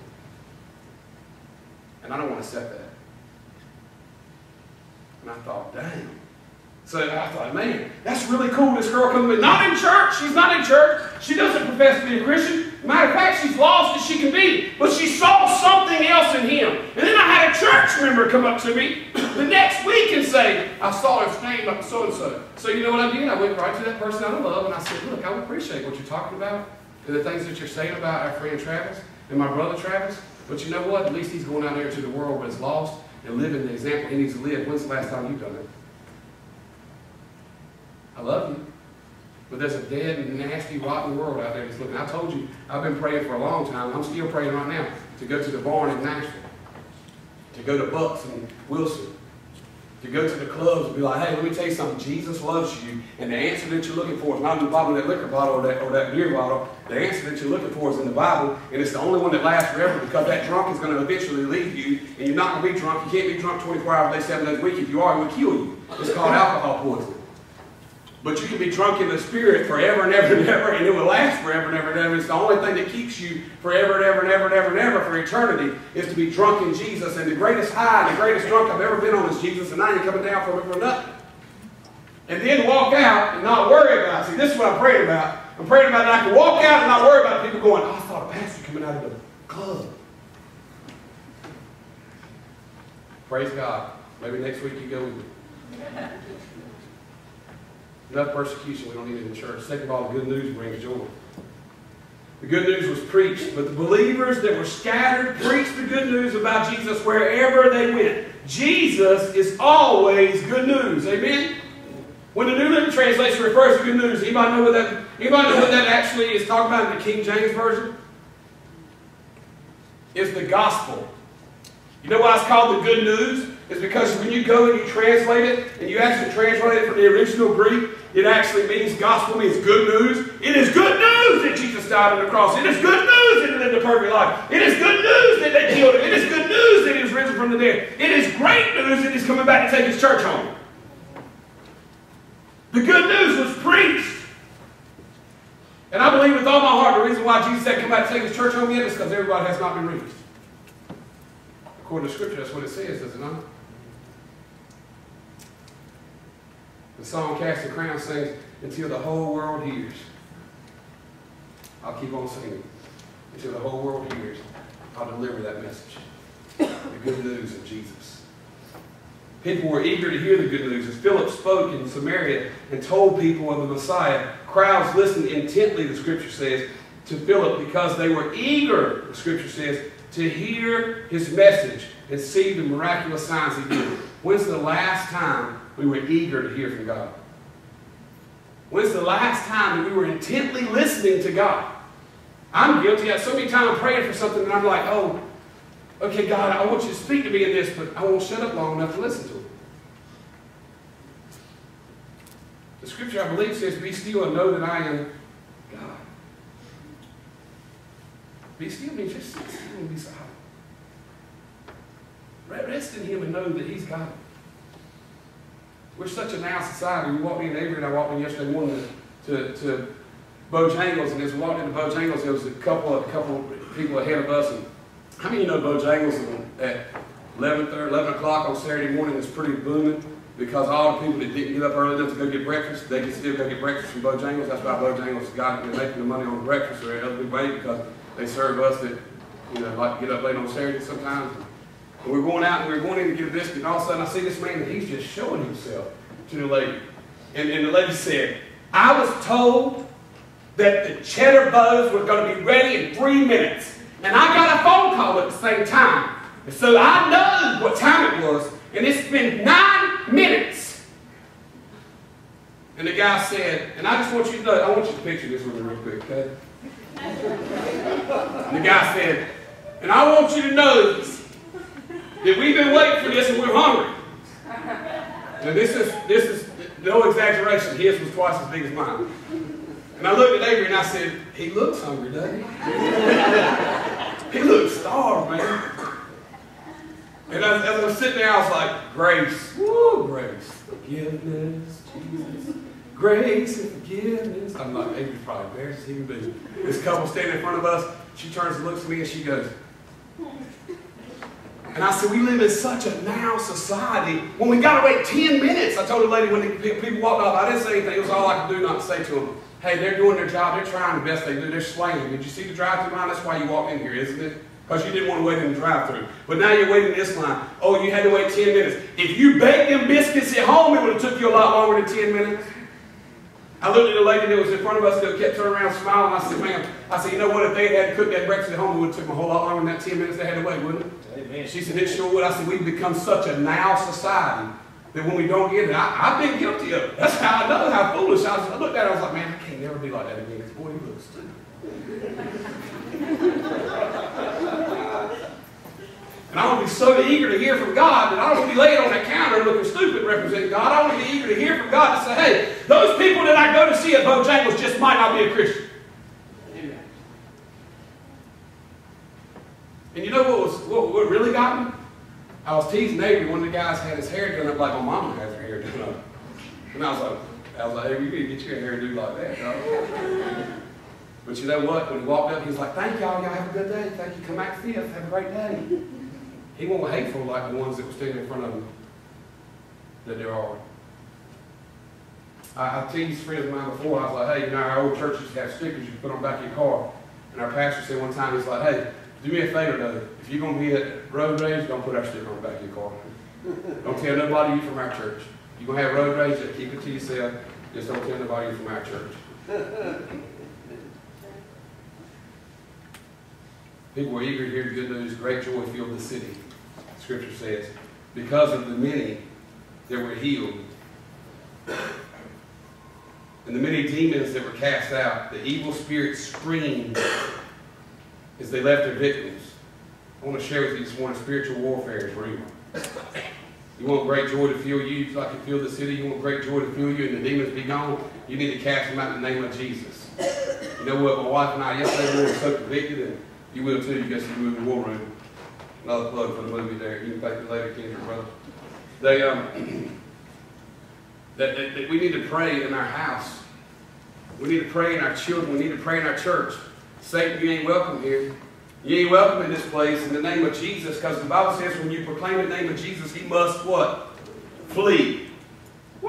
And I don't want to accept that. And I thought, dang. So I thought, man, that's really cool. This girl comes in, not in church. She's not in church. She doesn't profess to be a Christian. Matter of fact, she's lost as she can be. But she saw something else in him. And then I had a church member come up to me the next week and say, I saw his name up so-and-so. So you know what I did? I went right to that person out of love and I said, look, I appreciate what you're talking about and the things that you're saying about our friend Travis and my brother Travis. But you know what? At least he's going out there to the world that's lost and living the example he needs to live. When's the last time you've done it? I love you. But there's a dead and nasty, rotten world out there that's looking. I told you, I've been praying for a long time. I'm still praying right now to go to the barn in Nashville, to go to Bucks and Wilson, to go to the clubs and be like, hey, let me tell you something. Jesus loves you, and the answer that you're looking for is not in the bottom of that liquor bottle or that beer bottle. The answer that you're looking for is in the Bible, and it's the only one that lasts forever, because that drunk is going to eventually leave you, and you're not going to be drunk. You can't be drunk 24 hours a day, 7 days a week. If you are, it will kill you. It's called alcohol poisoning. But you can be drunk in the Spirit forever and ever and ever, and it will last forever and ever and ever. It's the only thing that keeps you forever and ever and ever and ever and ever for eternity is to be drunk in Jesus. And the greatest high and the greatest drunk I've ever been on is Jesus, and I ain't coming down from it for nothing. And then walk out and not worry about it. See, this is what I'm praying about. I'm praying about that I can walk out and not worry about people going, oh, I saw a pastor coming out of the club. Praise God. Maybe next week you go with me. Enough persecution, we don't need it in church. Second of all, the good news brings joy. The good news was preached, but the believers that were scattered preached the good news about Jesus wherever they went. Jesus is always good news. Amen? When the New Living Translation refers to good news, anybody know what that actually is talking about in the King James Version? It's the gospel. You know why it's called the good news? It's because when you go and you translate it, and you actually translate it from the original Greek, it actually means gospel, means good news. It is good news that Jesus died on the cross. It is good news that he lived a perfect life. It is good news that they killed him. It is good news that he was risen from the dead. It is great news that he's coming back to take his church home. The good news was preached. And I believe with all my heart the reason why Jesus said come back to take his church home yet is because everybody has not been reached. According to Scripture, that's what it says, does it not? The song Cast the Crown sings, until the whole world hears. I'll keep on singing. Until the whole world hears, I'll deliver that message. The good news of Jesus. People were eager to hear the good news. As Philip spoke in Samaria and told people of the Messiah, crowds listened intently, the Scripture says, to Philip because they were eager, the Scripture says, to hear his message and see the miraculous signs he did. When's the last time we were eager to hear from God? When's the last time that we were intently listening to God? I'm guilty. So many times I'm praying for something and I'm like, oh, okay, God, I want you to speak to me in this, but I won't shut up long enough to listen to it. The Scripture, I believe, says, be still and know that I am God. Be still means just sit still and be silent. Rest in Him and know that He's God. We're such a now society. We walked in, Avery and I walked in yesterday morning to Bojangles, and as we walked into Bojangles, there was a couple of people ahead of us. And how many of you know Bojangles at 11 o'clock on Saturday morning is pretty booming? Because all the people that didn't get up early enough to go get breakfast, they can still go get breakfast from Bojangles. That's why Bojangles got making the money on breakfast or other big way, because they serve us that like to get up late on Saturday sometimes. And we're going out and we're going in to get a biscuit, and all of a sudden I see this man and he's just showing himself to the lady. And the lady said, I was told that the cheddar bows were going to be ready in 3 minutes. And I got a phone call at the same time. And so I know what time it was. And it's been 9 minutes. And the guy said, and I just want you to know, I want you to picture this with me real quick, okay? And the guy said, and I want you to know that we've been waiting for this and we're hungry. Now this is no exaggeration. His was twice as big as mine. And I looked at Avery and I said, he looks hungry, doesn't he? He looks starved, man. And as I was sitting there, I was like, grace, woo, grace, forgiveness, Jesus, grace and forgiveness. I'm like, Avery's probably embarrassed as he can be. This couple standing in front of us, she turns and looks at me and she goes, and I said, we live in such a now society when we got to wait 10 minutes. I told the lady when the people walked off, I didn't say anything. It was all I could do not to say to them, hey, they're doing their job. They're trying the best they do. They're swaying. Did you see the drive-thru line? That's why you walked in here, isn't it? Because you didn't want to wait in the drive-thru. But now you're waiting in this line. Oh, you had to wait 10 minutes. If you baked them biscuits at home, it would have took you a lot longer than 10 minutes. I looked at the lady that was in front of us that kept turning around smiling. I said, ma'am, you know what? If they had cooked that breakfast at home, it would have took them a whole lot longer than that 10 minutes they had to wait, wouldn't it? Amen. She said, it sure would. I said, we've become such a now society that when we don't get it, I've been guilty of it. That's how I know how foolish I was. I looked at her, I was like, man, I can't never be like that again. This boy, he looks stupid. And I want to be so eager to hear from God that I don't want to be laying on that counter looking stupid representing God. I want to be eager to hear from God to say, hey, those people that I go to see at Bojangles just might not be a Christian. Amen. And you know what really got me? I was teasing Avery. One of the guys had his hair done up like my mama has her hair done up. And I was like, hey, you need to get your hair done like that, dog. But you know what? When he walked up, he was like, thank y'all. Y'all have a good day. Thank you. Come back 5th. Have a great day. He wasn't hateful like the ones that were standing in front of him that there are. I teased friends of mine before. I was like, hey, our old churches have stickers you can put on the back of your car. And our pastor said one time, he's like, hey, do me a favor though. If you're going to be at road rage, don't put our sticker on the back of your car. Don't tell nobody you from our church. You're going to have road rage, just keep it to yourself. Just don't tell nobody you from our church. People were eager to hear the good news. Great joy filled the city. Scripture says, because of the many that were healed and the many demons that were cast out, the evil spirits screamed as they left their victims. I want to share with you this morning, spiritual warfare is real. You want great joy to fill you like you fill the city? You want great joy to fill you and the demons be gone? You need to cast them out in the name of Jesus. You know what? My wife and I yesterday were so convicted, and you will too. You guys see the movie War Room. Another plug for the movie there. You can thank me later, Kendra, brother. That we need to pray in our house. We need to pray in our children. We need to pray in our church. Satan, you ain't welcome here. You ain't welcome in this place in the name of Jesus, because the Bible says when you proclaim the name of Jesus, he must what? Flee. Woo!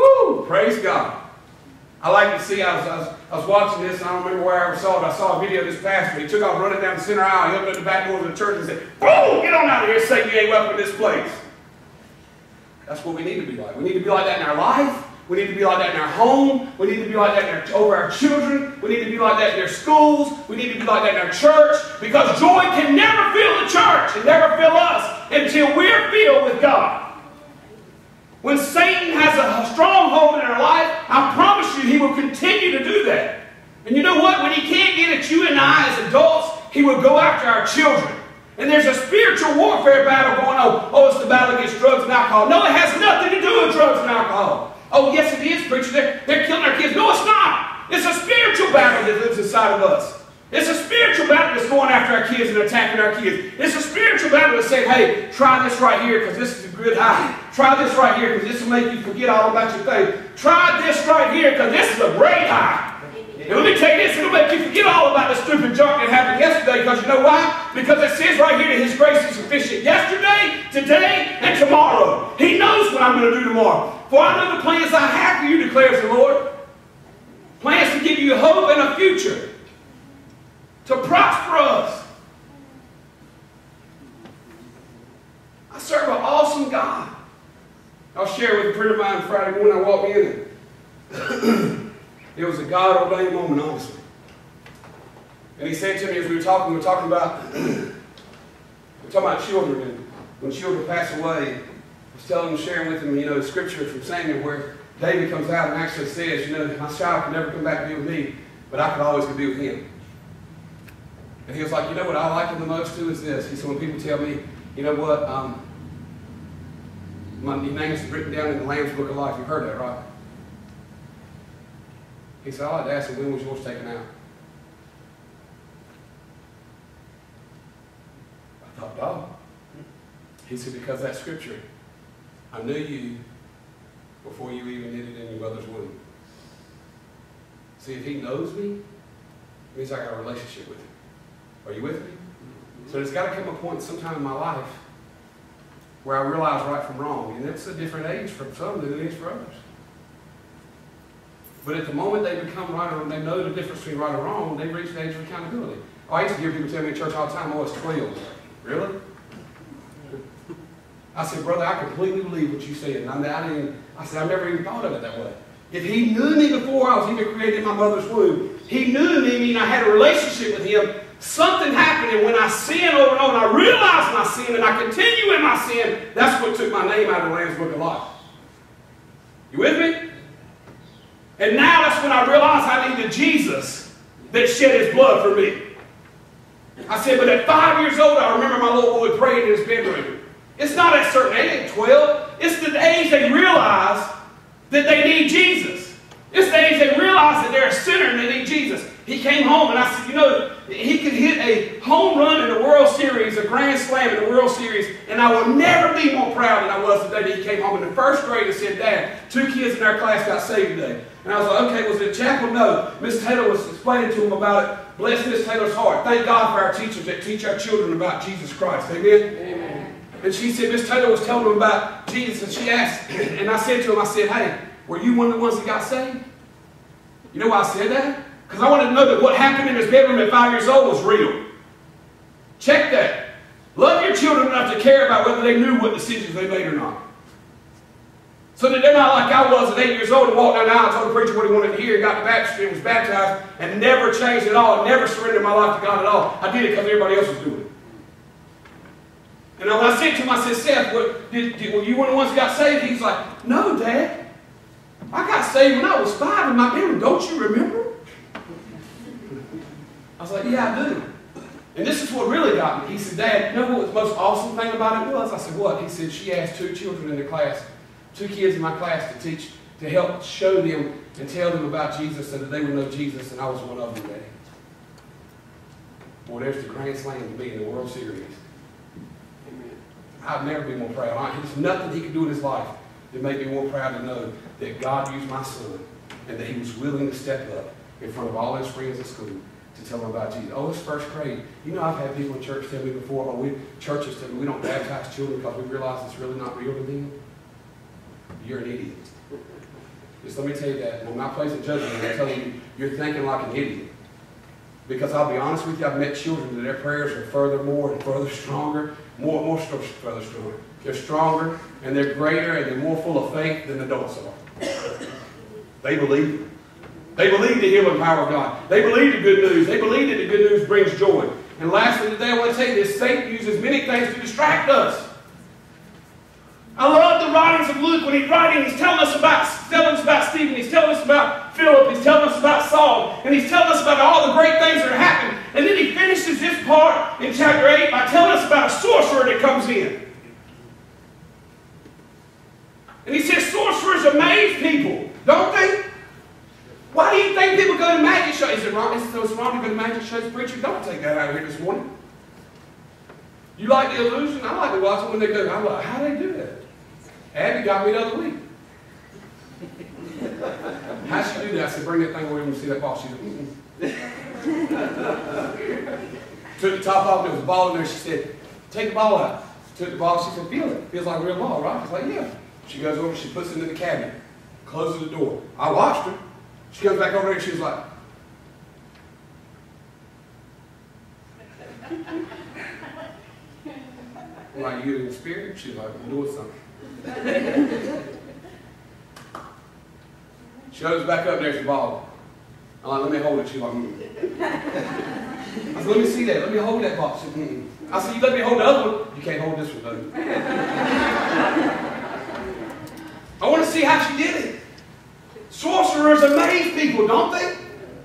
praise God. I like to see, I was watching this, and I don't remember where I ever saw it. I saw a video of this pastor. He took off running down the center aisle. He opened up the back door of the church and said, boom, get on out of here, Satan, you ain't welcome in this place. That's what we need to be like. We need to be like that in our life. We need to be like that in our home. We need to be like that over our children. We need to be like that in their schools. We need to be like that in our church. Because joy can never fill the church and never fill us until we're filled with God. When Satan has a stronghold in our life, I promise you he will continue to do that. And you know what? When he can't get at you and I as adults, he will go after our children. And there's a spiritual warfare battle going on. Oh, it's the battle against drugs and alcohol. No, it has nothing to do with drugs and alcohol. Oh, yes, it is, preacher. They're killing our kids. No, it's not. It's a spiritual battle that lives inside of us. It's a spiritual battle that's going after our kids and attacking our kids. It's a spiritual battle that's saying, hey, try this right here because this is a good high. Try this right here because this will make you forget all about your thing. Try this right here because this is a great high. And let me tell you this, it'll make you forget all about the stupid junk that happened yesterday, because you know why? Because it says right here that His grace is sufficient yesterday, today, and tomorrow. He knows what I'm going to do tomorrow. For I know the plans I have for you, declares the Lord. Plans to give you hope and a future. To prosper us. I serve an awesome God. I'll share with a friend of mine Friday morning. I walked in and it was a God-ordained moment, honestly. And he said to me as we were talking about children, and when children pass away, I was telling him, sharing with him, you know, the scripture from Samuel where David comes out and actually says, you know, my child can never come back to be with me, but I could always be with him. And he was like, you know what I like him the most too is this. He said, when people tell me, you know what, my name's written down in the Lamb's Book of Life. You've heard that, right? He said, I like to ask him, when was yours taken out? I thought, dog. He said, because that scripture, I knew you before you even knitted in your mother's womb. See, if he knows me, it means I got a relationship with him. Are you with me? So there's got to come a point sometime in my life where I realize right from wrong. And it's a different age for some than it is for others. But at the moment they become right or they know the difference between right or wrong, they reach the age of accountability. Oh, I used to hear people tell me in church all the time, oh, it's 12. Really? I said, brother, I completely believe what you said. And I said, I never even thought of it that way. If he knew me before I was even created in my mother's womb, he knew me, meaning I had a relationship with him. Something happened, and when I sin over and over, and I realize my sin, and I continue in my sin, that's what took my name out of the Lamb's Book of Life. You with me? And now that's when I realized I needed Jesus that shed his blood for me. I said, but at 5 years old, I remember my little boy praying in his bedroom. It's not at a certain age, 12. It's the age they realize that they need Jesus. It's the age they realize that they're a sinner and they need Jesus. He came home and I said, you know, he could hit a home run in the World Series, a grand slam in the World Series, and I will never be more proud than I was the day that he came home in the first grade and said, Dad, 2 kids in our class got saved today. And I was like, okay, was it chapel? No. Miss Taylor was explaining to him about it. Bless Miss Taylor's heart. Thank God for our teachers that teach our children about Jesus Christ. Amen? Amen. And she said, Miss Taylor was telling them about Jesus, and she asked, and I said to him, I said, hey, were you one of the ones that got saved? You know why I said that? Because I wanted to know that what happened in his bedroom at 5 years old was real. Check that. Love your children enough to care about whether they knew what decisions they made or not. So that they're not like I was at 8 years old and walked down the aisle and told the preacher what he wanted to hear and got the baptistry and was baptized and never changed at all and never surrendered my life to God at all. I did it because everybody else was doing it. And when I said to him, I said, Seth, were you one of the ones that got saved? He's like, no, Dad. I got saved when I was 5 in my bedroom. Don't you remember? I was like, yeah, I do. And this is what really got me. He said, Dad, you know what the most awesome thing about it was? I said, what? He said, she asked 2 children in the class, 2 kids in my class to teach, to help show them and tell them about Jesus so that they would know Jesus, and I was one of them, Daddy. Boy, there's the grand slam to me in the World Series. Amen. I'd never be more proud. There's nothing he could do in his life that made me more proud to know that God used my son and that he was willing to step up in front of all his friends at school to tell them about Jesus. Oh, it's first grade. You know, I've had people in church tell me before, churches tell me we don't baptize children because we realize it's really not real to them. You're an idiot. Just let me tell you that. I'm not placing judgment. I'm telling you, you're thinking like an idiot. Because I'll be honest with you, I've met children that their prayers are further stronger, further stronger. They're stronger, and they're greater, and they're more full of faith than adults are. They believe. They believe the healing power of God. They believe the good news. They believe that the good news brings joy. And lastly today, I want to tell you this. Satan uses many things to distract us. I love the writings of Luke when he's writing. He's telling us about Stephen. He's telling us about Philip. He's telling us about Saul. And he's telling us about all the great things that are happening. And then he finishes this part in chapter 8 by telling us about a sorcerer that comes in. And he says sorcerers amaze people, don't they? Why do you think people go to magic shows? Is it wrong? Is it wrong to go to magic shows, preacher? Don't take that out of here this morning. You like the illusion? I like to watch them when they go. I'm like, how do they do that? Abby got me the other week. How'd she do that? I said, bring that thing over and see that ball. She said, Took the top off, there was a ball in there. She said, take the ball out. Took the ball, she said, feel it. Feels like a real ball, right? I was like, yeah. She goes over, she puts it in the cabinet, closes the door. I watched her. She comes back over there and she was like, I'm like, you in the spirit? She's like, I'm doing something. She goes back up, there's the ball. I'm like, let me hold it. She's like, I said, let me see that. Let me hold that ball. She said, I said, you let me hold the other one. You can't hold this one, though. I want to see how she did it. Sorcerers amaze people, don't they?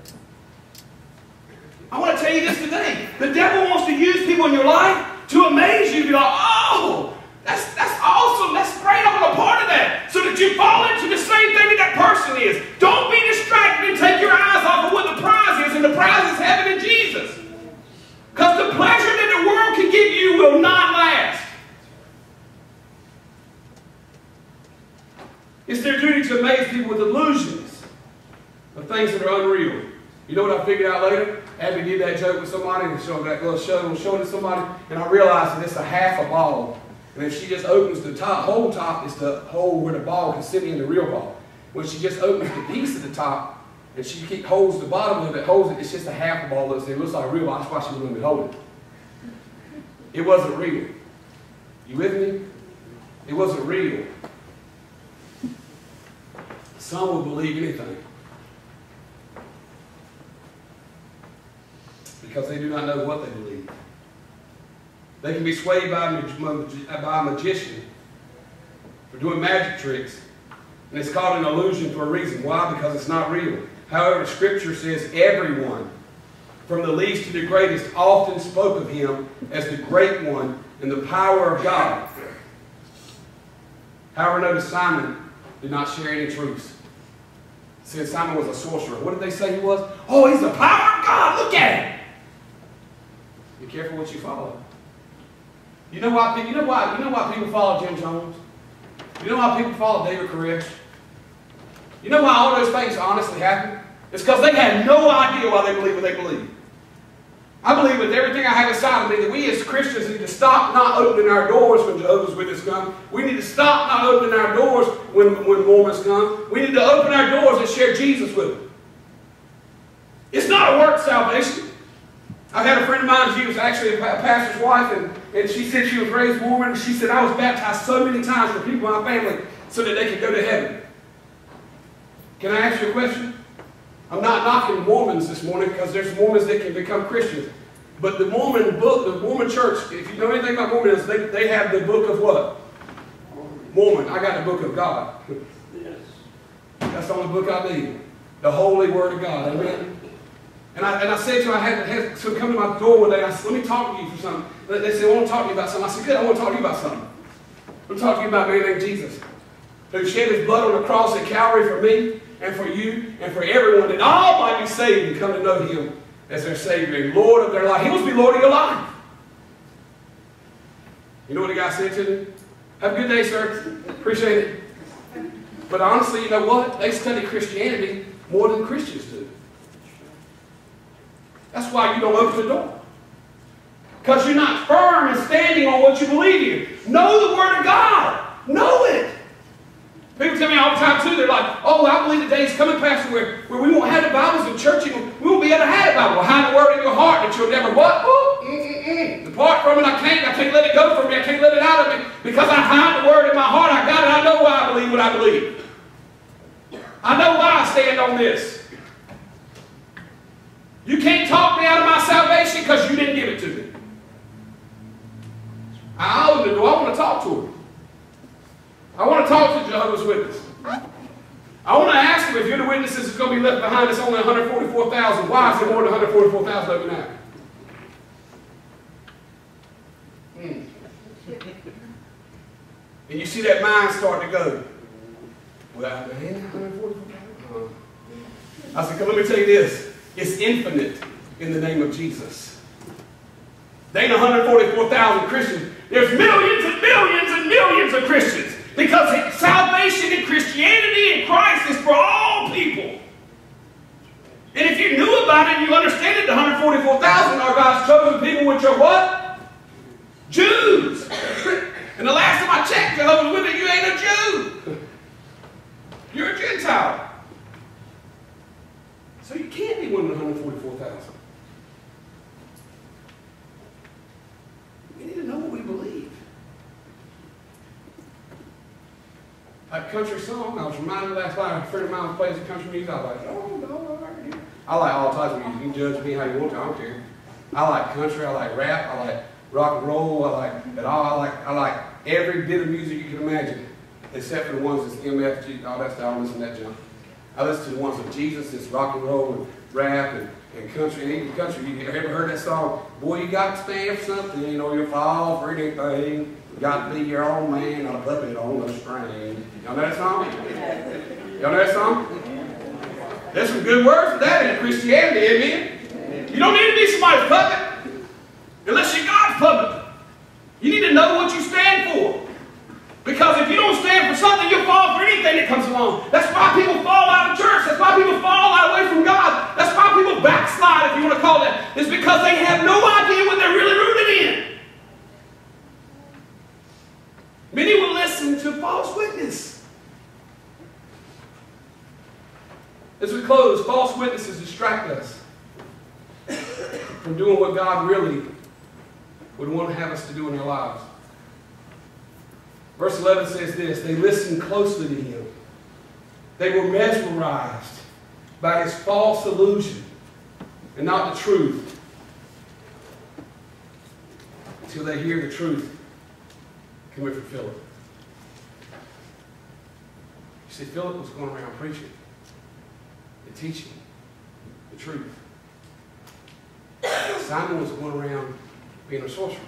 I want to tell you this today. The devil wants to use people in your life to amaze you. Be like, oh, that's awesome. That's great. I want a part of that. So that you fall into the same thing that person is. Don't be distracted and take your eyes off of what the prize is. And the prize is heaven and Jesus. Because the pleasure that the world can give you will not last. It's their duty to amaze people with illusions of things that are unreal. You know what I figured out later? Abby did that joke with somebody and showed that little show to somebody, and I realized that it's a half a ball. And if she just opens the whole top is the hole where the ball can sit in the real ball. When she just opens the piece at the top and she holds the bottom of it, holds it, it's just a half a ball. It looks like a real ball. That's why she wouldn't let me hold it. It wasn't real. You with me? It wasn't real. Some will believe anything because they do not know what they believe. They can be swayed by a magician for doing magic tricks, and it's called an illusion for a reason. Why? Because it's not real. However, Scripture says everyone, from the least to the greatest, often spoke of him as the great one in the power of God. However, notice Simon did not share any truths. Said Simon was a sorcerer. What did they say he was? Oh, he's the power of God. Look at him. Be careful what you follow. You know why people follow Jim Jones? You know why people follow David Koresh? You know why all those things honestly happen? It's because they had no idea why they believe what they believe. I believe with everything I have inside of me that we as Christians need to stop not opening our doors when Jehovah's Witnesses come. We need to stop not opening our doors when Mormons come. We need to open our doors and share Jesus with them. It's not a work salvation. I've had a friend of mine, she was actually a pastor's wife, and she said she was raised Mormon, and she said, I was baptized so many times for people in my family so that they could go to heaven. Can I ask you a question? I'm not knocking Mormons this morning because there's Mormons that can become Christians. But the Mormon book, the Mormon church, if you know anything about Mormonism, they have the book of what? Mormon. I got the book of God. Yes. That's the only book I need. The Holy Word of God. Amen. And I said to her, I had to come to my door one day, and I said, let me talk to you for something. They said, I want to talk to you about something. I said, good, I want to talk to you about something. I'm talking to you about a man named Jesus, who shed his blood on the cross at Calvary for me, and for you, and for everyone, that all might be saved and come to know him as their Savior and Lord of their life. He wants to be Lord of your life. You know what the guy said to me? Have a good day, sir. Appreciate it. But honestly, you know what? They study Christianity more than Christians do. That's why you don't open the door. Because you're not firm and standing on what you believe in. Know the Word of God. Know it. People tell me all the time too, they're like, oh, I believe the day is coming, Pastor, where we won't have the Bibles in church and we won't be able to have the Bible. Well, hide the word in your heart that you'll never what? Depart from it, I can't let it go from me, I can't let it out of me. Because I hide the word in my heart, I got it, I know why I believe what I believe. I know why I stand on this. You can't talk me out of my salvation because you didn't give it to me. I open the door, I want to talk to her. I want to talk to Jehovah's Witness. I want to ask them if you're the witnesses that's going to be left behind. It's only 144,000. Why is there more than 144,000 of you now? And you see that mind start to go, well, man, 144,000. I said, come, let me tell you this. It's infinite in the name of Jesus. There ain't 144,000 Christians. There's millions and millions and millions of Christians. Because salvation and Christianity in Christ is for all people. And if you knew about it and you understand it, the 144,000 are God's chosen people, which are what? Jews. And the last time I checked, Jehovah's Witness, you ain't a Jew. You're a Gentile. So you can't be one of the 144,000. We need to know what we believe. A country song, I was reminded last night, a friend of mine plays the country music. I was like, oh, no, I like all types of music. You can judge me how you want to, I don't care. I like country, I like rap, I like rock and roll, I like it all. I like every bit of music you can imagine, except for the ones that's MFG, all that stuff. I don't listen to that junk. I listen to the ones of Jesus, it's rock and roll and rap and country. And even country, you ever heard that song? Boy, you got to stand for something, you know, you'll fall for anything. You got to be your own man, not a puppet on a string. Y'all know that song? Y'all know that song? There's some good words for that in Christianity, amen? You don't need to be somebody's puppet unless you're God's puppet. You need to know what you stand for. Because if you don't stand for something, you'll fall for anything that comes along. That's why people fall out of church. That's why people fall away from God. That's why people backslide, if you want to call that. It's because they have no idea what they're really rooted in. Many will listen to false witness. As we close, false witnesses distract us from doing what God really would want to have us to do in our lives. Verse 11 says this, they listened closely to him. They were mesmerized by his false illusion and not the truth until they hear the truth come from Philip. You see, Philip was going around preaching and teaching the truth. Simon was going around being a sorcerer.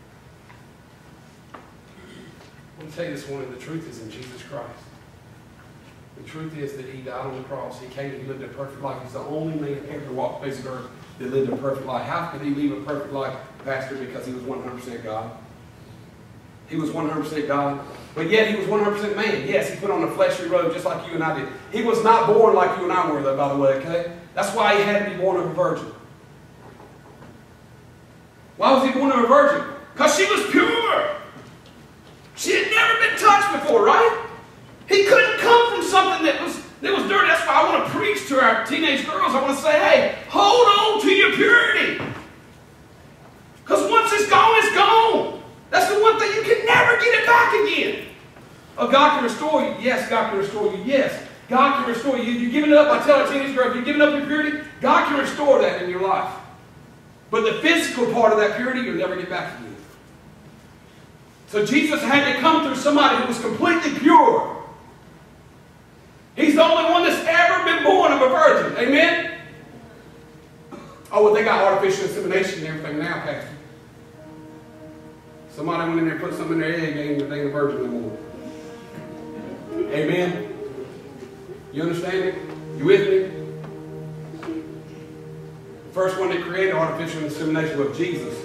I'm going to tell you this morning, the truth is in Jesus Christ. The truth is that he died on the cross. He came and he lived a perfect life. He's the only man ever to walk the face of the earth that lived a perfect life. How could he live a perfect life, Pastor? Because he was 100% God. He was 100% God, but yet he was 100% man. Yes, he put on a fleshly robe just like you and I did. He was not born like you and I were, though, by the way, okay? That's why he had to be born of a virgin. Why was he born of a virgin? Because she was pure. She had never been touched before, right? He couldn't come from something that was dirty. That's why I want to preach to our teenage girls. I want to say, hey, hold on to your purity. Because once it's gone, it's gone. That's the one thing, you can never get it back again. Oh, God can restore you. Yes, God can restore you. Yes, God can restore you. You're giving it up. I tell a teenage girl, if you're giving up your purity, God can restore that in your life. But the physical part of that purity, you'll never get back again. So Jesus had to come through somebody who was completely pure. He's the only one that's ever been born of a virgin. Amen? Oh, well, they got artificial insemination and everything now, Pastor. Somebody went in there and put something in their egg, they ain't a virgin no more. Amen? You understand it? You with me? The first one that created artificial insemination was Jesus.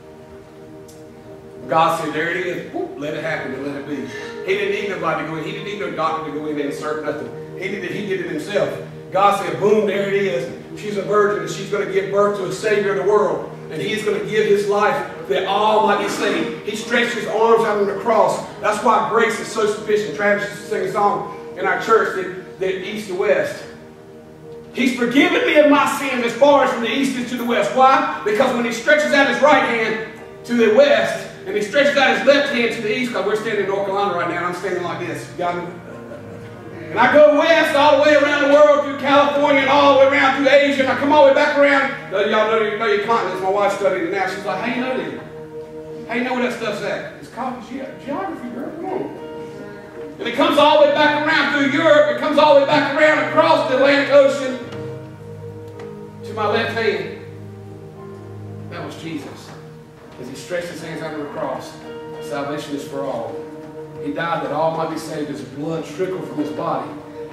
God said, there it is. Whoop, let it happen and let it be. He didn't need nobody to go in. He didn't need no doctor to go in and insert nothing. He did it himself. God said, boom, there it is. She's a virgin and she's going to give birth to a Savior of the world. And he's going to give his life that all might be saved. He stretched his arms out on the cross. That's why grace is so sufficient. Travis used to sing a song. in our church that east to west. He's forgiven me of my sins as far as from the east is to the west. Why? Because when he stretches out his right hand to the west, and he stretches out his left hand to the east, because we're standing in North Carolina right now, and I'm standing like this. Got me? And I go west all the way around the world through California and all the way around through Asia, and I come all the way back around. Y'all know your continents. My wife's studying it now. She's like, how you know that? How you know where that stuff's at? It's called geography, girl. Come on. And it comes all the way back around through Europe. It comes all the way back around across the Atlantic Ocean to my left hand. That was Jesus. As he stretched his hands out on the cross, salvation is for all. He died that all might be saved. His blood trickled from his body.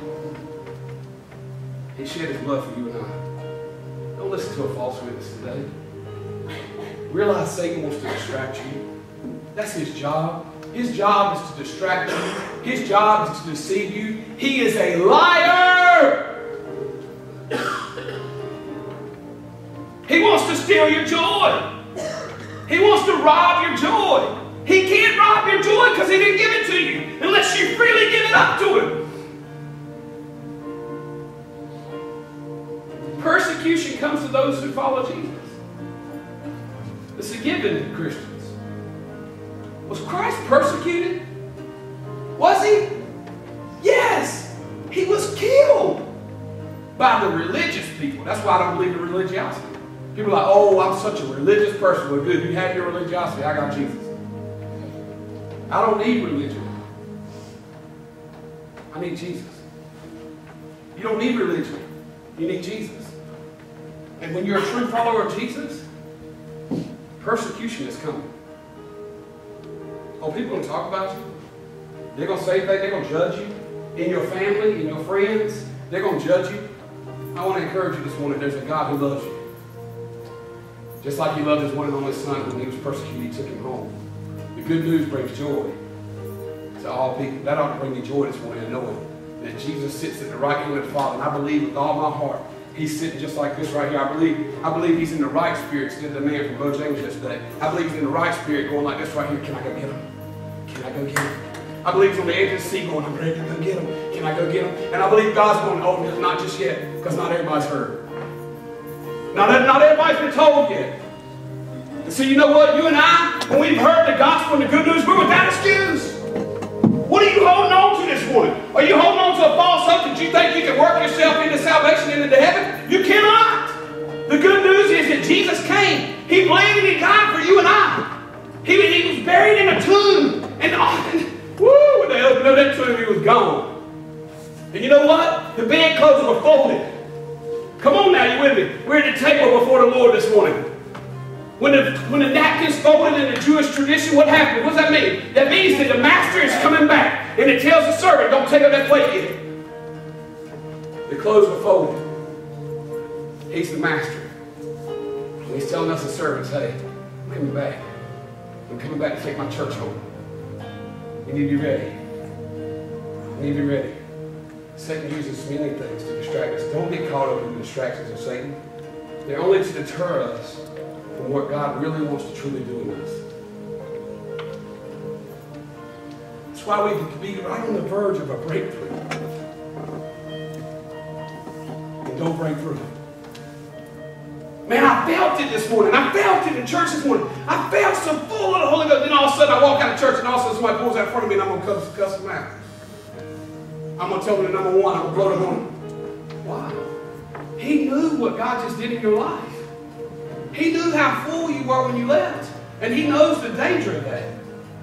He shed his blood for you and I. Don't listen to a false witness today. Realize Satan wants to distract you. That's his job. His job is to distract you. His job is to deceive you. He is a liar. He wants to steal your joy. He wants to rob your joy. He can't rob your joy because he didn't give it to you unless you freely give it up to him. Persecution comes to those who follow Jesus. It's a given, Christians. Was Christ persecuted? Was he? Yes. He was killed by the religious people. That's why I don't believe in religiosity. People are like, oh, I'm such a religious person. Well, good, you have your religiosity. I got Jesus. I don't need religion. I need Jesus. You don't need religion. You need Jesus. And when you're a true follower of Jesus, persecution is coming. Oh, people are going to talk about you. They're going to say things. They're going to judge you. In your family, in your friends, they're going to judge you. I want to encourage you this morning. There's a God who loves you. Just like he loved his one and only son when he was persecuted, he took him home. The good news brings joy to all people. That ought to bring me joy this morning, knowing that Jesus sits at the right hand of the Father. And I believe with all my heart, he's sitting just like this right here. I believe he's in the right spirit, instead of the man from Bo James yesterday. I believe he's in the right spirit, going like this right here. Can I go get him? Can I go get him? I believe he's on the edge of the sea going, I'm ready to go get him. Can I go get him? And I believe God's going, oh, not just yet, because not everybody's heard. Not everybody's been told yet. And so you know what? You and I, when we've heard the gospel and the good news, we're without excuse. What are you holding on to this morning? Are you holding on to a false hope that you think you can work yourself into salvation and into heaven? You cannot. The good news is that Jesus came. He bled and he died for you and I. He was buried in a tomb. And woo, when they opened up that tomb, he was gone. And you know what? The bedclothes were folded. Come on now, you with me? We're at the table before the Lord this morning. When the napkins folded in the Jewish tradition, what happened? What does that mean? That means that the master is coming back. And it tells the servant, don't take up that plate yet. The clothes were folded. He's the master. And he's telling us as servants, hey, I'm coming back. I'm coming back to take my church home. You need to be ready. You need to be ready. Satan uses many things to distract us. Don't get caught up in the distractions of Satan. They're only to deter us from what God really wants to truly do in us. That's why we can be right on the verge of a breakthrough. And don't break through. Man, I felt it this morning. I felt it in church this morning. I felt so full of the Holy Ghost. Then all of a sudden I walk out of church and all of a sudden somebody pulls out in front of me and I'm going to cuss them out. I'm going to tell them the number one. I'm going to blow them on. Why? He knew what God just did in your life. He knew how full you were when you left. And he knows the danger of that.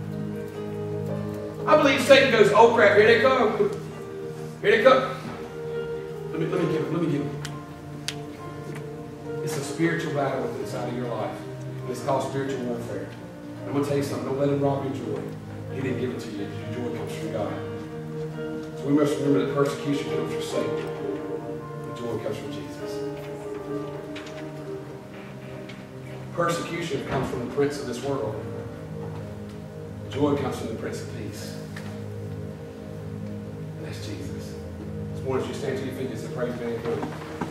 I believe Satan goes, oh crap, here they come. Here they come. Let me give them. It's a spiritual battle inside of your life. And it's called spiritual warfare. I'm going to tell you something. Don't let him rob your joy. He didn't give it to you. Your joy comes from God. So we must remember that persecution comes from Satan. The joy comes from Jesus. Persecution comes from the prince of this world. Joy comes from the Prince of Peace. And that's Jesus. This morning, as you stand to your feet, it's a praise band coming.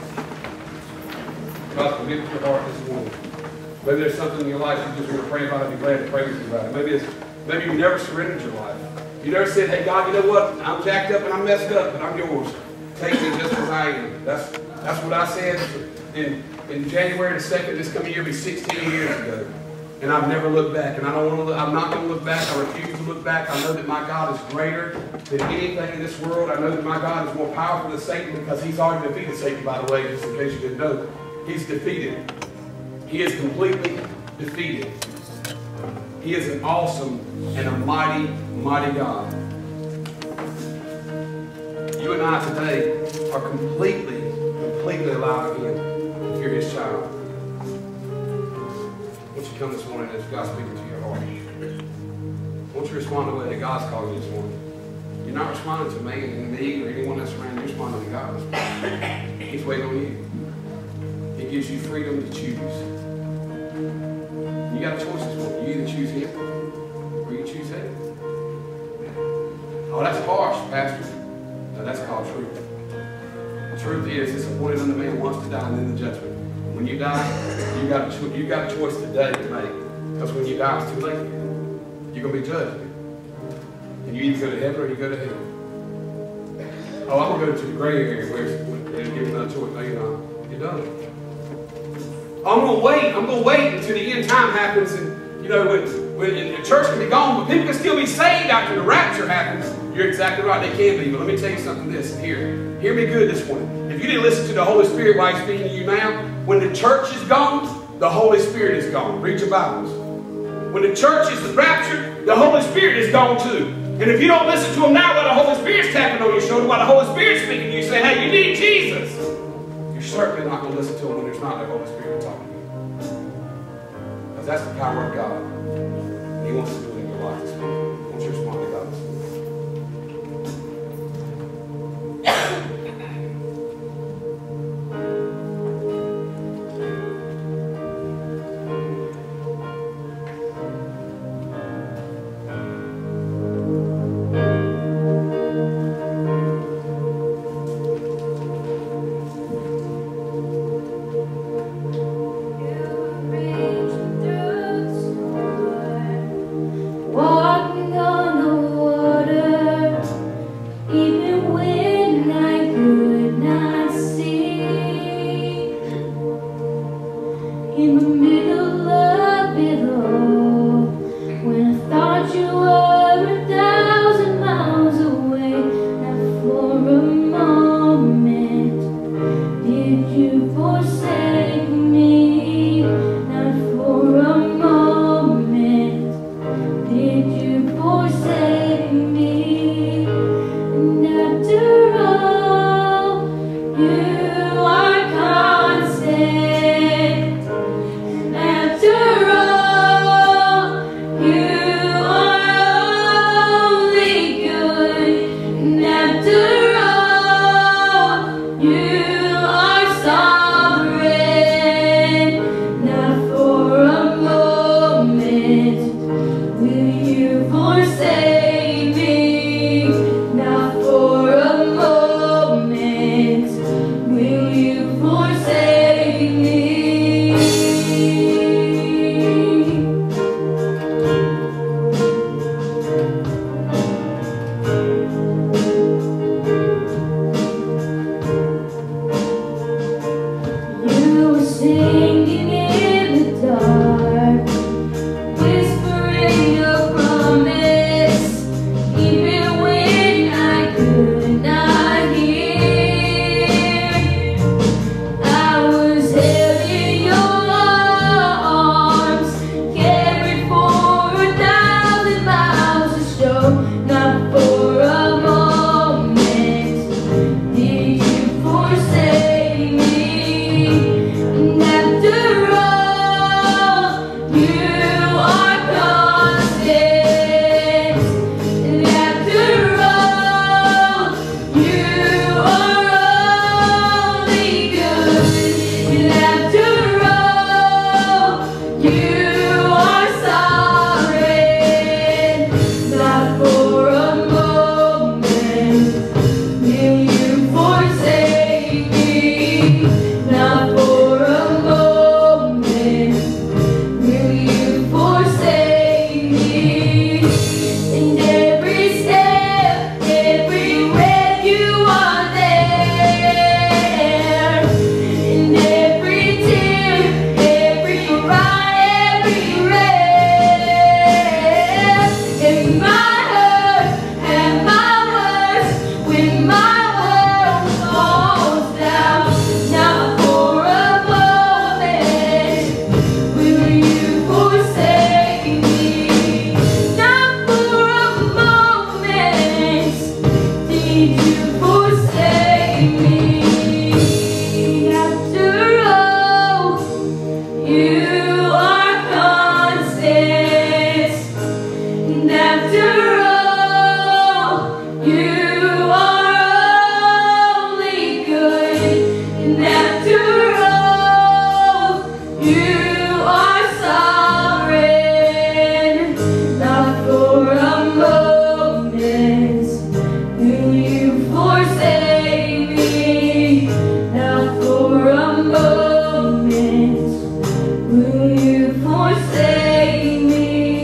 God, commit your heart this morning. Maybe there's something in your life you just want to pray about and be glad to pray with you about it. Maybe you've never surrendered your life. You never said, hey God, you know what? I'm jacked up and I'm messed up, but I'm yours. Take me just as I am. That's what I said in January the 2nd this coming year, be 16 years ago. And I've never looked back. And I don't want to look, I'm not going to look back. I refuse to look back. I know that my God is greater than anything in this world. I know that my God is more powerful than Satan because he's already defeated Satan, by the way, just in case you didn't know. He's defeated. He is completely defeated. He is an awesome and a mighty, mighty God. You and I today are completely alive again if you're his child. Won't you come this morning as God's speaking to your heart? Won't you respond the way that God's calling you this morning? You're not responding to man and me or anyone else around you. You're responding to God. He's waiting on you. He gives you freedom to choose. You got a choice this morning. You either choose him or you choose him. Oh, that's harsh, Pastor. No, that's called truth. The truth is, it's appointed unto man once to die and then the judgment. When you die, you got a choice today to make. Because when you die, it's too late. You're going to be judged. And you either go to heaven or you go to hell. Oh, I'm going to go to the gray area where they'll give you another choice. No, you're not. You're done. I'm going to wait until the end time happens, and you know when the church can be gone, but people can still be saved after the rapture happens. You're exactly right, they can be. But let me tell you something. Hear me good this morning. If you didn't listen to the Holy Spirit while He's speaking to you now, when the church is gone, the Holy Spirit is gone. Read your Bibles. When the church is raptured, the Holy Spirit is gone too. And if you don't listen to Him now, while the Holy Spirit's tapping on your shoulder, while the Holy Spirit's speaking to you, saying, "Hey, you need Jesus," you're certainly not going to listen to Him when there's not the Holy Spirit talking to you. Because that's the power of God. He wants to do it in your life this morning. Won't you respond to God this morning? After all You are sovereign, not for a moment will you forsake me, not for a moment will you forsake me.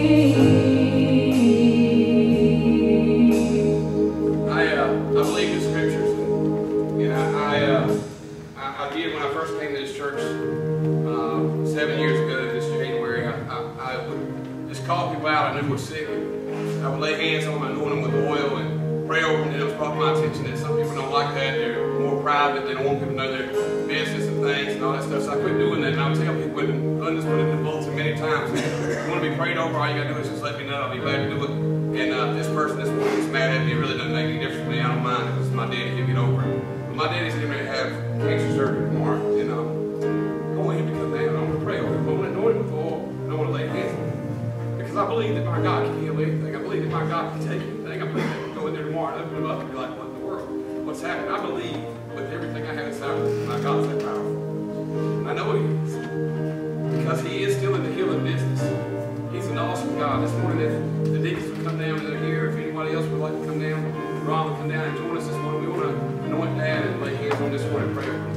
I believe in scriptures, and I did when I first came to this church 7 years ago this January. I would just call people out I knew were sick. I would lay hands on them, anoint them with oil, and pray over them. And it was brought to my attention that some people don't like that. They're more private. They don't want people to know their business and things and all that stuff. So I quit doing that, and I'll tell people, and Glenn has put it in the bulletin many times. If you want to be prayed over, all you got to do is just let me know. I'll be glad to do it. And this person this morning is mad at me. It really doesn't make any difference to me. I don't mind. It was my daddy. He'll get over it. But my daddy's going to have cancer surgery tomorrow, and I want him to come down. I want to pray over him. I want to anoint him with oil, and I want to lay hands on him. Because I believe that my God can heal anything. I believe that my God can take anything. I believe that I can go in there tomorrow and open him up and be like, what in the world? What's happening? I believe with everything I have inside of me, my God's that powerful. And I know He is. Because He is still in the healing business. He's an awesome God. This morning, if the deacons would come down and they're here, if anybody else would like to come down, Ron would come down and join us this morning. We want to anoint Dad and lay hands on this morning and pray over him.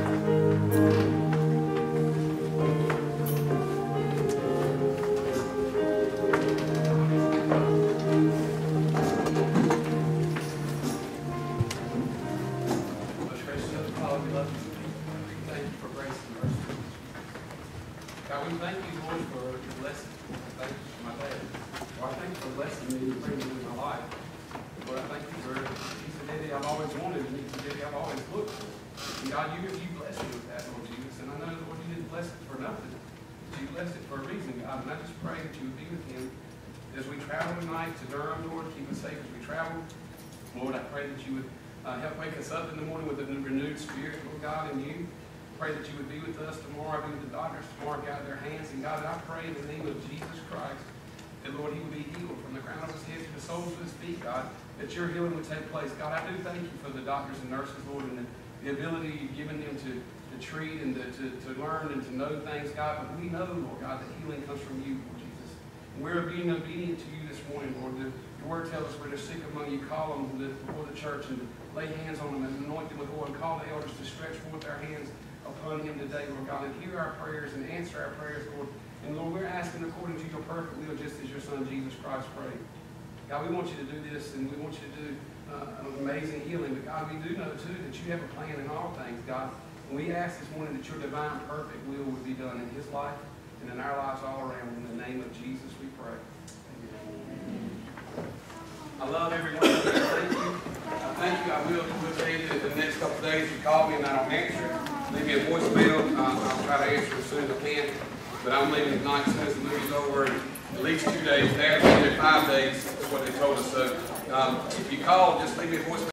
God, we thank you, Lord, for your blessing. Thank you for my dad. Lord, I thank you for blessing me and bringing me in my life. Lord, I thank you for he's the daddy I've always wanted, and he's the daddy I've always looked for. And God, you blessed me with that, Lord Jesus. And I know, Lord, you didn't bless it for nothing. But you blessed it for a reason, God. And I just pray that you would be with him as we travel tonight to Durham, Lord. Keep us safe as we travel. Lord, I pray that you would help wake us up in the morning with a renewed spirit, Lord God, in you. Pray that you would be with us tomorrow, be with the doctors tomorrow, guide their hands. And God, I pray in the name of Jesus Christ that, Lord, he would be healed from the crown of his head to the soles of his feet, God, that your healing would take place. God, I do thank you for the doctors and nurses, Lord, and the ability you've given them to treat and to learn and to know things, God. But we know, Lord God, that healing comes from you, Lord Jesus. And we're being obedient to you this morning, Lord. Your word tells us where they're sick among you, call them before the church and lay hands on them and anoint them with oil and call the elders to stretch forth their hands upon him today, Lord God, and hear our prayers and answer our prayers, Lord. And Lord, we're asking according to your perfect will, just as your Son Jesus Christ prayed. God, we want you to do this, and we want you to do an amazing healing. But God, we do know too that you have a plan in all things, God. And we ask this morning that your divine perfect will would be done in his life and in our lives all around. In the name of Jesus, we pray. Amen. I love everyone. Thank you. Thank you. I will tell you that the next couple of days you call me and I don't answer, leave me a voicemail. I'll try to answer as soon as I can. But I'm leaving tonight as soon as the movie's over. At least 2 days. They're 5 days. That's what they told us. So if you call, just leave me a voicemail.